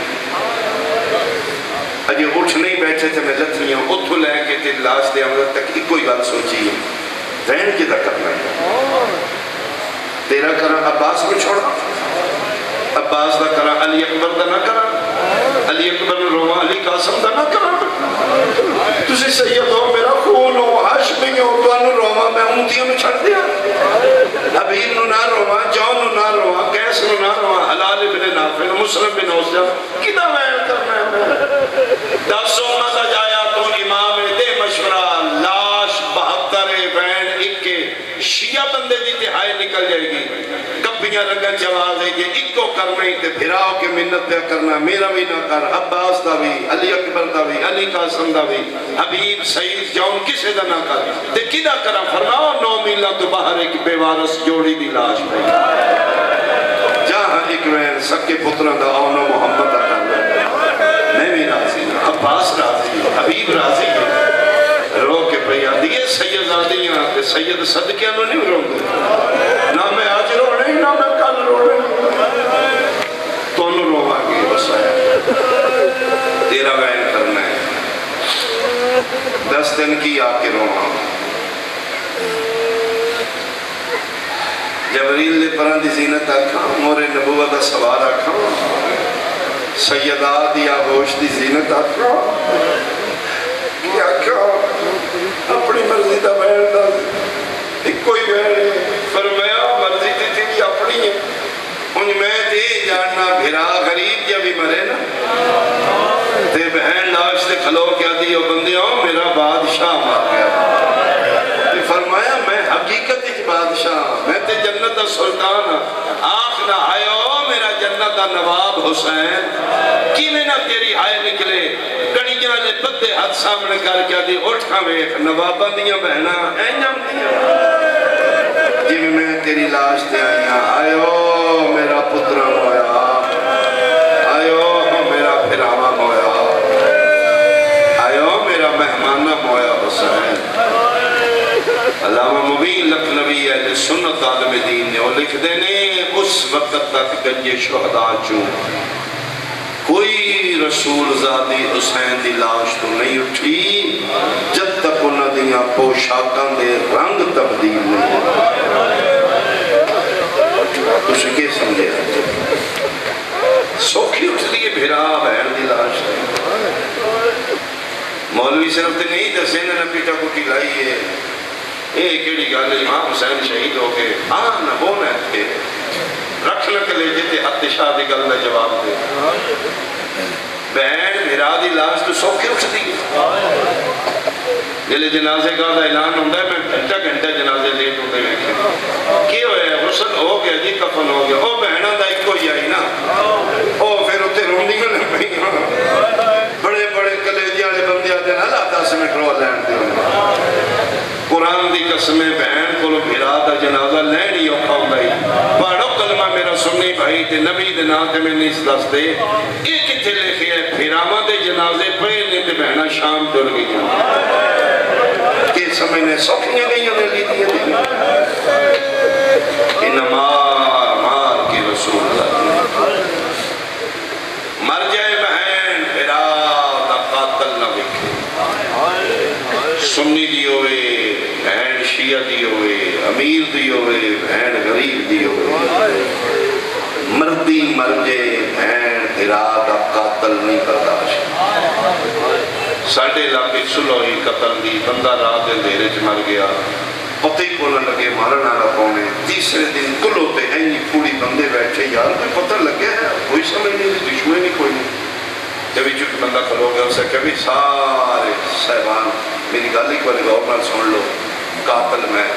اجے اٹھ نہیں بیٹھے تھے میں لتھنیاں اتھو لے کے تے لاش دے عملت تک ایک کوئی بات سوچی ہے بین کی دا کرنا ہے تیرا کرا عباس کو چھوڑا عباس دا کرا علی اکبر دا نہ کرا علی اکبر روما علی قاسم دا نہ کرا تسی سید ہو میرا خون ہو ہاشمی ہو تو انو روما میں اونتیوں میں چھڑ دیا حبیب نو نہ روما جون نو نہ روما قیس نو نہ روما حلال ابن نافع مسلم بن اوسجا کدھا وین کرنا ہے دسوں مدہ جایا تو امام دے مشورہ لاش 72 بین ایک کے شیعہ بندے دی تہائی نکل جائے گی کپیاں رنگن جواز ہے یہ ایک کو کرنا ہی تے پھراؤ کے منت پہ کرنا میرا بھی نہ کر عباس دا بھی علی اکبر دا بھی علی قاسم دا بھی حبیب سعید جون کسے دا نہ کر تے کدھا کرا فرماؤ 9 میلہ تو باہر ایک بے وارث جوڑی دی لاش پہ جہاں ایک وین سکے پتران دا آنو محمد دا کرنا میں بھی راضی ہوں عباس راضی ہوں حبیب راضی ہے رو کے پہیا دیئے سید زادیاں تے سید صدقیاں نو نہیں رو دے نہ میں آج رو نہیں نہ میں کل رو نہیں تو انو رو آگے بس آیا تیرا وین کرنا ہے 10 دن کی آکے رو آگے جبریل نے پران دی زینت آکھا مور نبوت سوار آکھا سیدات یا گوشت دی زینت آکھا کیا کیا اپنی مرضی دا بہن دا ایک کوئی بہن ہے فرمایا مرضی دی تیری اپنی ہے ان میں تے جاننا بھرا غریب یا بھی مرے نا تے بہن لاش تے کھلو کیا دیو بندیوں میرا بادشاہ مار گیا تے فرمایا میں حقیقت اچ بادشاہ میں تے جنت دا سلطان آخنا آئیو میرا جنت دا نواب حسین کی میں نہ تیری ہائے نکلے کڑیاں لے بدے ہاتھ سامنے کر کیا دی اٹھا ویخ نواباں دیاں بہنا اینجم دیاں جی میں تیری لاش دے آئیاں آئیو میرا پترہ مویا آئیو میرا پھراما مویا آئیو میرا مہمانہ مویا حسین علامہ مبین لکھنوی اہل سنت عالم دین نے وہ لکھ دینے اس وقت تک گنجے شہداء چوں کوئی رسول زادی حسین دی لاش تو نہیں اٹھی جب تک انہاں دیاں پوشاکاں دے رنگ تبدیل نہیں تو سکے سمجھے سوکھی اٹھ دیئے بھیرا بہن دی لاش مولوی صرف تے نہیں دسے نے پیٹا کو کھلائیے اے کیڑی گل امام حسین شہید ہو کے نہ بونا ہے رکھ لے کے لے جتے حد شاہ دی گل میں جواب دے بہن میرا دی لاش تو سوکھے اٹھ دی جلے جنازے کا اعلان ہوتا ہے میں گھنٹہ گھنٹہ جنازے لیٹ ہوتے ہوئے کی ہوئے غسل ہو گیا جی کفن ہو گیا او بہنہ دا ایک کوئی آئی نا او پھر ہوتے روندی میں نہیں پہی بڑے بڑے کلیجی والے بندے آتے ہیں اللہ 10 منٹ رو لین دے قرآن دی قسمیں بہن کو بھیرا دا جنازہ لینی اوکھا ہوتا ہی پاڑو کلمہ میرا سنی بھائی تے نبی دے نا تے میں نہیں سلاس دے ایک تھے لکھے ہے پھیراما دے جنازے پہنے تے بہنہ شام دل گئی کہ سمجھنے سوکھیاں گئی انہیں لی دیئے دی ان مار کے رسول اللہ مر جائے بہن پھیرا دا قاتل نہ بکھے سنی دی ہوئے بہن شیعہ دی ہوئے امیر دی ہوئے بہن غریب دی ہوئے مردی مر جائے بہن پھیرا دا قاتل نہیں برداشت ساڑھے علاقے سلوئی قتل دی بندہ رات دے دھیرے چ مر گیا پتہ ہی کو نہ لگے مارنا نہ پونے تیسرے دن کل ہوتے ہیں یہ پوری بندے بیٹھے یار کوئی پتہ لگے کوئی سمجھ نہیں دشمن نہیں کوئی نہیں جب یہ چکہ بندہ کھلو گیا اسے کبھی سارے صاحبان میری گالی کو لگا اور سن لو قاتل میں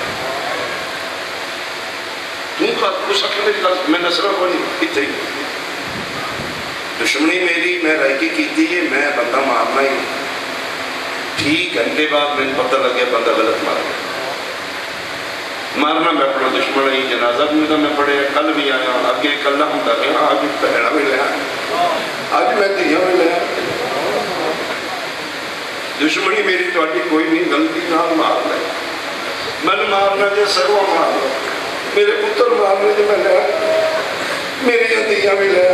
تم قاتل اس اکھے میری گالی میں نصرہ کو نہیں اتنے ہی دشمنی میری میں رائکی کی تھی میں بندہ مارنا ہی ٹھیک گھنٹے بعد میں پتہ لگے بندہ غلط مارنا میں پڑھو دشمن ہی جنازہ بھی میں پڑھے کل بھی آیا آگے کل نہ ہوں گا آج پہنا بھی لیا آج میں دیا بھی لیا دشمنی میری تو آٹی کوئی نہیں غلطی نہ مارنا من مارنا جے سروا مارنا میرے پتر مارنا جے میں لیا میری دیا بھی لیا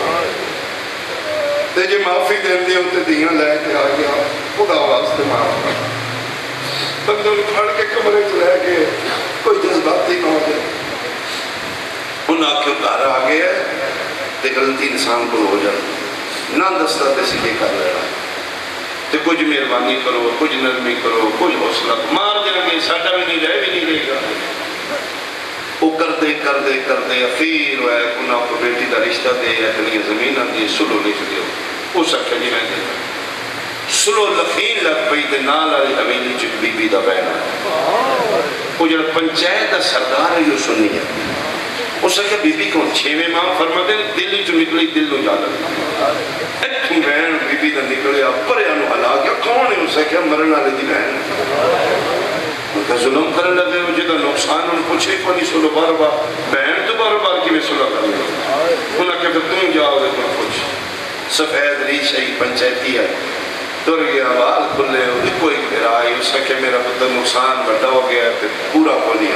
تے جے معافی دین دے ہوتے دیاں لے کے آ گیا خدا واسطے معاف بندوں پھڑ کے کمرے چلے گئے کوئی جذباتی نہ ہو جائے ان آنکھوں گھر آ گیا تے غلطی انسان کو ہو جائے نہ دستہ تے سیدھے کر لینا تے کچھ مہربانی کرو کچھ نرمی کرو کچھ حوصلہ مار جائیں گے ساڈا بھی نہیں رہے گا وہ کردے اخیر ہے انہاں کو بیٹی دا رشتہ دے اتنی زمین آتی سلو نہیں چکے وہ سکھے جی میں دیتا سلو لفین لگ پئی تے نال والی حویلی چ بی بی دا بہنا وہ جڑا پنچایت دا سردار ہے جو سنی ہے اس سے کہ بی بی کو 6ویں ماہ فرما دے دل چ نکلی دل نو جا لگا اتھوں بہن بی بی دا نکلیا پریا نو ہلا گیا کون ہے اس سے کہ مرن والے دی بہن کہ ظلم کرنے لگے ہو جدہ نقصان ان پوچھے کو نہیں سلو بار بار بہن تو بار بار کی میں سلو کرنے انہاں کہ پھر تم جاؤ گے تم پوچھ سفید ریش ہے پنچایتی ہے در گیا وال کھلے ہو کوئی پھر آئی اس کہ میرا پتر نقصان بڑا ہو گیا ہے پورا کو نہیں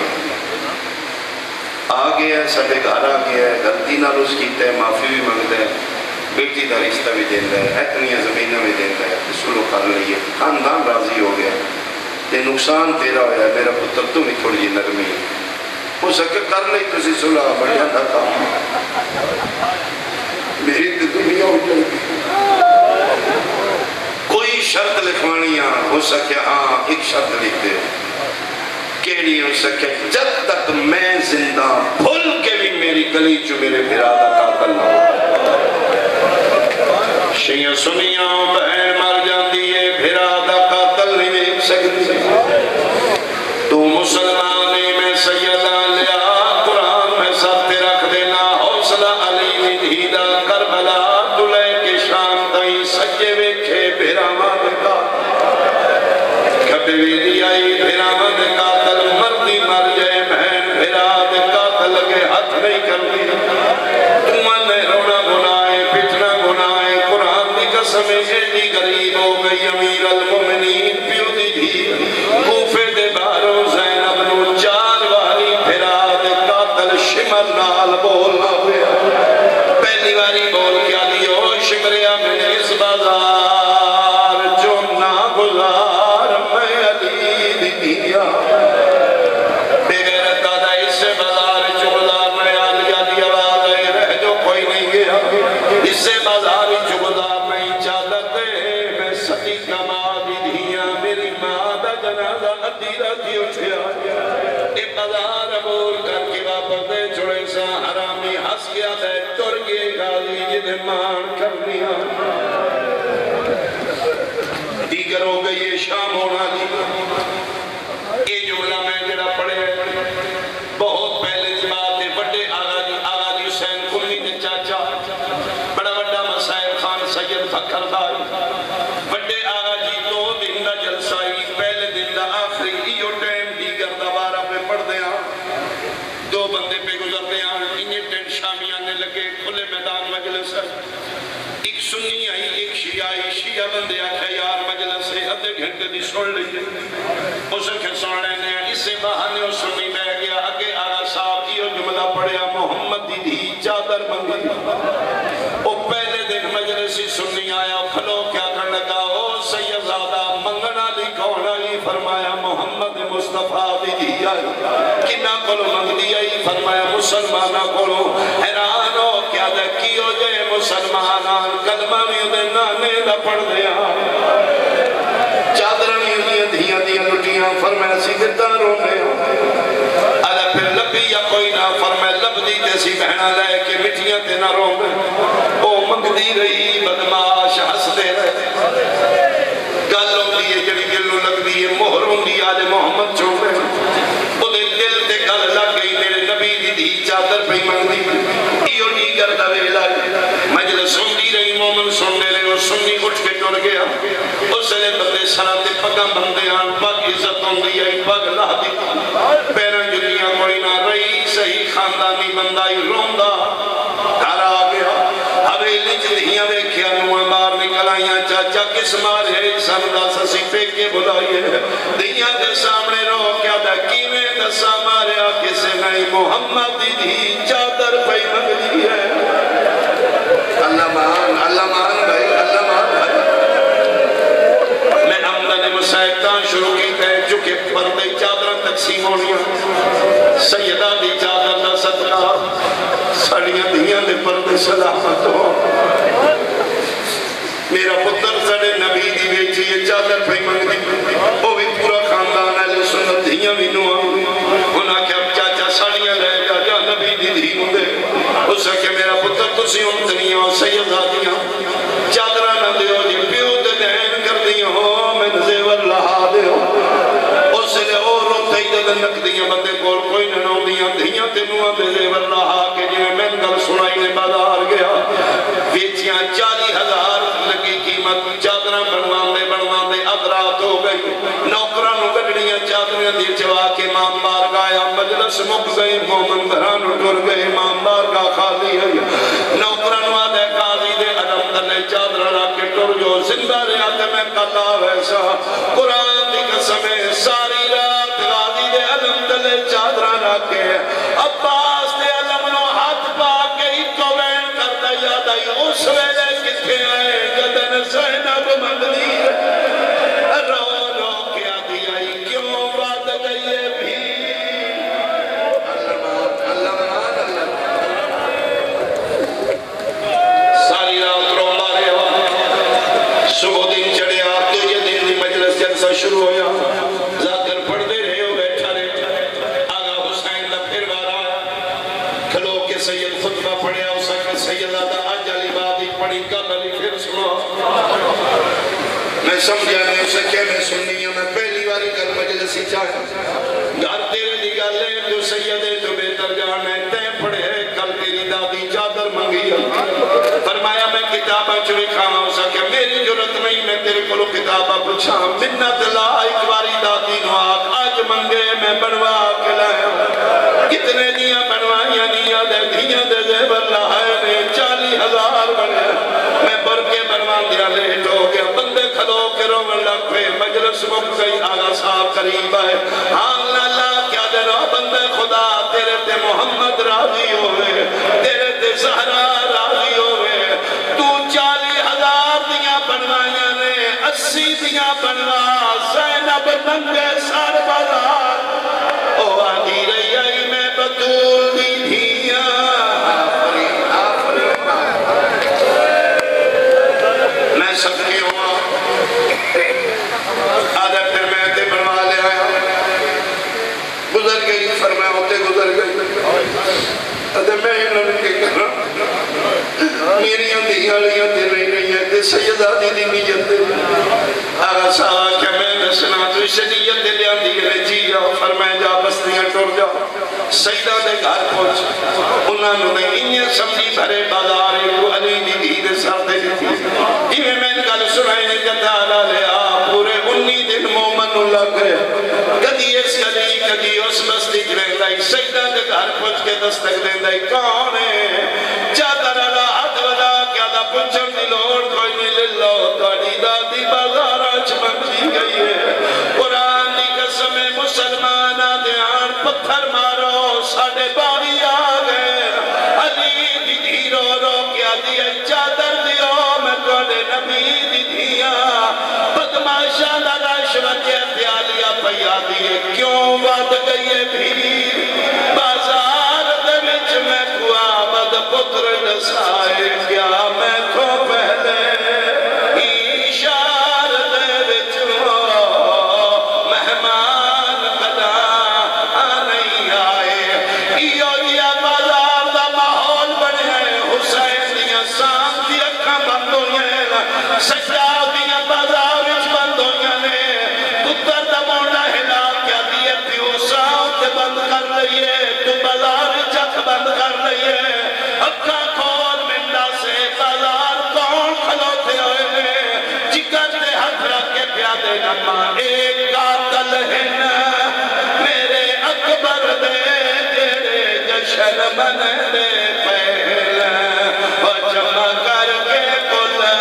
آ گیا ہے سڑے گھر آ گیا ہے غلطی نہ روز کیتا ہے معافی بھی مانگتا ہے بیٹی دا رشتہ بھی دینا ہے اتنی زمینہ بھی دینا ہے سلو کر لئیے خاندان راضی ہو گیا تے نقصان تیرا ہویا ہے میرا پتر تم ہی تھوڑی نرمی ہو سکے کر لئی تسی صلح بڑھیا نہ تھا میری تے دنیا ہو جائے کوئی شرط لکھوانی ہو سکے ہاں ایک شرط لکھ دے کیڑی ہو سکے جب تک میں زندہ بھول کے بھی میری گلی جو میرے بھرادہ قاتل نہ ہو شیعہ سنیاں بہن مر جاندی ہے بھرادہ قاتل نہیں میں سکتی تو مسلمانی میں سیدہ لیا قرآن میں سب تے رکھ دینا حوصلہ علی ندھیدہ کربلا دلے کے شام تائی سجے ویکھے بھراما دکا کبھی ویدی آئی بھراما دکا تل مردی مر جائے بہن بھرا دکا تل لگے ہاتھ نہیں کر دی تمہیں نے رونا گنائے پٹنا گنائے قرآن دی قسم ایڈی غریب ہو گئی امیر المومنین پیو دی بھی کوفے دے باروں زینب نو چار والی بھرا دکا تل شمر نال بولنا ہویا پہلی واری بول کیا دیو شمریا میں اس بازار جو نا گزار میں علی دی دیا بغیر دادا اس بازار جو گزار میں علی دی آواز ہے رہ جو کوئی نہیں گیا اس سے بازار جو گزار میں چادر دے میں ستی کما دی دیا میری ماں دا جنازہ ادیرہ کی اٹھیا اے بازار بول کر کے واپس دے چھوڑے سا حرامی ہس گیا دے تر گئے غازی جنہیں مان کرنیا دیگر ہو گئی شام ہونا لی یہ جملہ میں جڑا پڑھے بہت پہلے کی بات ہے بڑے آغا جی حسین کلی نے چاچا بڑا بڑا مسائب خان سید فکر دائی بڑے آغا جی 2 دن دا جلسائی پہلے دن دا آخری ایو ٹائم دیگر دوبارہ پہ پڑھ دیا 2 بندے پہ گزر دیا انہیں ٹینٹ شامی آنے لگے کھلے میدان مجلس ایک سنی آئی ایک شیعہ آئی شیعہ بندے آکھا یار مجلس سے ادھے گھنٹے دی سوڑ لیجئے اسے کے سوڑ لینے اس سے بہانے اور سنی بہ گیا اگے آغا صاحب کیوں جملہ پڑھیا محمد دی دی چادر منگی او پہلے دن مجلسی سنی آیا کھلو کیا کرنے لگا او سیدزادہ منگنا لی کون آئی فرمایا محمد مصطفیٰ دی دی آئی کنہ کلو منگ دی آئی فرمایا مسلمانہ کلو حیران ہو کیا دے کیوں جے مسلمانان کلمہ میں دے نانے دا پڑھ دیا چادرانی دھیاں دیا لٹیاں فرمایا سیدھتا رونے آدھا پھر لبی یا کوئی نہ فرمایا لب دی تیسی بہنا لے کے مٹیاں تے نہ رونے او منگ دی رہی بدماش ہس دے رہے گلوں دیئے جڑی گلوں لگ دیئے مہروں دی آج محمد چھوڑے او دے دل تے گل لگ گئی میرے نبی دی دی چادر پہ منگ دی ایو نیگر دا ویلا مجلس سن دی رہی مومن سننے رہے اور سنی اٹھ کے ٹر گیا اس لئے بندے سراتے پگا بندے آن پگ عزت ہوں دی آئی پگ لا دی پیرن جنیاں کوئی نہ رہی صحیح خاندانی بندائی روندہ گھر آ گیا حویلی جدیاں ویکھیا نویں بار نکل آئیاں چاچا کس مار ہے سندہ سسی پہ کے بلائیے دیاں دے سامنے رو کیا دا کیویں دسا ماریا کسے نہیں محمد دی چادر پہ مگلی ہے اللہ مان بھائی اللہ مان بھائی میں آمدن مسائبتان شروع کی تے چکے پردے چادرہ تقسیم ہونیاں سیدہ دی چادر دا صدقہ سڑیاں دیاں دے پردے سلامت ہو میرا پتر سڑے نبی دی بیچی یہ چادر پہ منگ دی وہ بھی پورا خاندان ہے سنت دیاں بھی نوہ انہاں کہ اب چاچا سڑیاں لے گا جا نبی دی دی مندے اس سے کہ میرا پتر تسی انتنیاں سیدہ دیاں چادرہ نہ دیو جی پیو دے دہن کر دیاں ہو میں زیور لہا دیو اس سے اور روتے ہی دے نک دیاں بندے کول کوئی ننو دیاں دیاں تینوہ دے زیور لہا کہ جی میں گل سنائی نے بازار گیا ویچیاں 40,000 لگی قیمت چادرہ بنوان دے ادرات ہو گئی نوکران گڑڑیاں چادریاں دی چوا کے امام بارگاہ مجلس مک گئی مومن گھران ٹر گئے امام بارگاہ خالی ہے نوکران وعدے قاضی دے علم دلے چادرہ راکے ٹر جو زندہ ریاتے میں قطع ویسا قرآن دی قسمیں ساری رات قاضی دے علم دلے چادرہ راکے عباس دے علم نو ہاتھ پاکے ہی کوین کرتا یاد آئی اس ویلے کتھے آئے جدن سینب مندی رو رو کیا دی آئی کیوں بات گئی بھی ساری رات رو مارے صبح دن چڑھے آپ تو یہ دن دی مجلس جلسہ شروع ہویا ذاکر پڑھ دے رہے ہو بیٹھا رہے آگا حسین دا پھر بارا کھلو کے سید خطبہ پڑھیا اسا کہ سیدہ آج علی بادی پڑھی کل علی پھر سنا میں سمجھا نہیں اسے کہ میں سننی ہوں میں پہلی باری کل مجلسی چاہا گھر تیرے دی گالے تو سیدے تو بہتر جانے تے پڑھے کل تیری دادی چادر منگی فرمایا میں کتابہ چوئی کھانا اسا کہ میری جرت نہیں میں تیرے کلو کتابہ پوچھا منت لا ایک باری دادی نواق آج منگے میں بنوا کے لائے کتنے دیاں بنوائیاں دیاں دے زیبر لہائے نے 40,000 بنے میں برکے بنوان دیا لیٹ ہو گیا بندے کھلو کے رومن لگ پہ مجلس مک گئی آگا صاحب قریب ہے ہاں اللہ کیا دینا بندے خدا تیرے تے محمد راضی ہوئے تیرے تے زہرا راضی ہوئے تو 40,000 دیاں بنوائیاں نے 80 دیاں بنوا زینب ننگے سار بازار او آدھی رہی آئی میں بطول دی دھیاں میں سب کی ہوا آدھا پھر میں تے بنوا لے آیا گزر گئی فرمایا ہوتے گزر گئی تے میں انہوں کے کرا میری اندیاں لیاں تے نہیں نہیں ہے تے سیدہ دی دی نیت دے آغا صاحب کہ میں دسنا تو شریعت دے لیاں دی گلے جی جاؤ فرمائے جا بستیاں ٹور جاؤ سیدہ دے گھر پہنچ انہوں نے انہیں سمجھی بھرے بازار کو علی دی دی دے سر دے دی انہیں میں گل سنائے جتا لیا پورے 19 دن مومن اللہ کرے کدی اس گلی کدی اس بستی جنہیں لائی سیدہ دے گھر پہنچ کے دستک دیں لائی کون ہے چادر اللہ حد ودا کیا دا پنچم دی لوڑ کوئی نہیں للہ توڑی دادی بازار آج بنچی گئی ہے قرآن دی قسم مسلمانہ دیان پتھر مارو ساڑھے باغی آگئے علی دی دی رو رو کیا دیئے چادر دیو میں توڑے نبی دی دیا بدماشا لگا شوکے تیالیا پیا دیئے کیوں بات گئیے بھی بازار دے وچ میں کوا بد پتر نسائے کیا میں تو پہلے ایشار دے وچ مہمان قدا نہیں آئے یہ بازار دا ماحول بنے ہیں حسین دیا سام دی اکھاں بند ہوئے سجاد دیا بازار وچ بند ہوئے پتر دا موڑا ہلا کیا دیئے پیو سام تے بند کر لئیے تو بازار چک بند کر لئیے اکھاں کھول منڈا سے بازار کون کھلوتے ہوئے جگر دے ہاتھ رکھ کے پیادے نما ایک قاتل ہن میرے اکبر دے تیرے جشن بننے پہلے وہ جمع کر کے بلا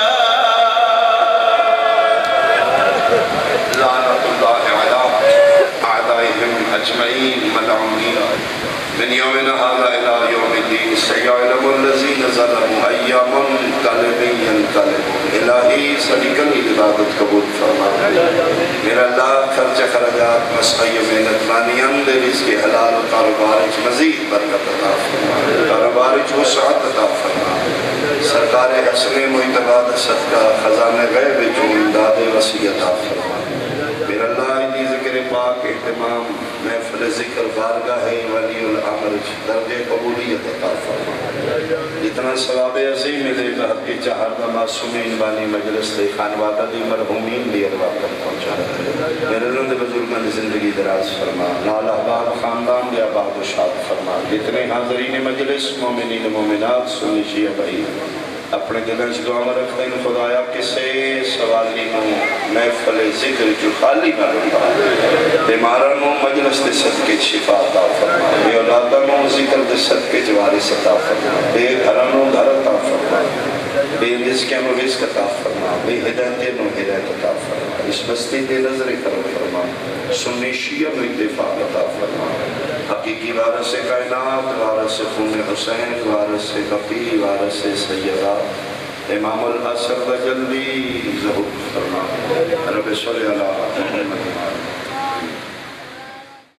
لعنت اللہ علی اعدائهم اجمعین ملعونین من یومنا هذا الى یوم الدین سیعلم الذین ظلموا ایام قلبی ینقلبون الہی صدیقاً عبادت قبول فرما میرا اللہ خرچ خرجات مسعی محنت مانیان دے رزق حلال کاروبارچ مزید برکت عطا فرما کاروبارچ وسعت عطا فرما سرکار حسن معتباد صدقہ خزانہ غیب جو امداد وسیع عطا فرما میرا اللہ دی ذکر پاک اہتمام محفل ذکر بارگاہ ولی العمر درجہ قبولیت عطا فرما اتنا ثواب عظیم ملے بہت کی چہردہ معصومین بانی مجلس دے خانوادہ دی مرحومین دی ارواح تک پہنچا میرے لند بزرگان زندگی دراز فرما نال احباب خاندان دی آباد و شاد فرما جتنے حاضرین مجلس مومنین مومنات سنی شیعہ بھائی اپنے دلنچ دعا میں رکھتے ہیں خدایا کسے سوالی نو محفل ذکر جو خالی نہ رکھا بیمارہ نو مجلس دے صدقے شفا عطا فرما بے اولادہ نو ذکر دے صدقے جوارث عطا فرما بے گھرہ نو گھر عطا فرما بے رزق نو رزق عطا فرما بے ہدایت نو ہدایت عطا فرما اس بستی دے نظر کرم فرما سنی شیعہ نو اتفاق عطا فرما حقیقی وارث کائنات وارث خون حسین وارث کفی وارث سیدہ امام الحسن جلدی ظہور فرما رب صلی اللہ علیہ وسلم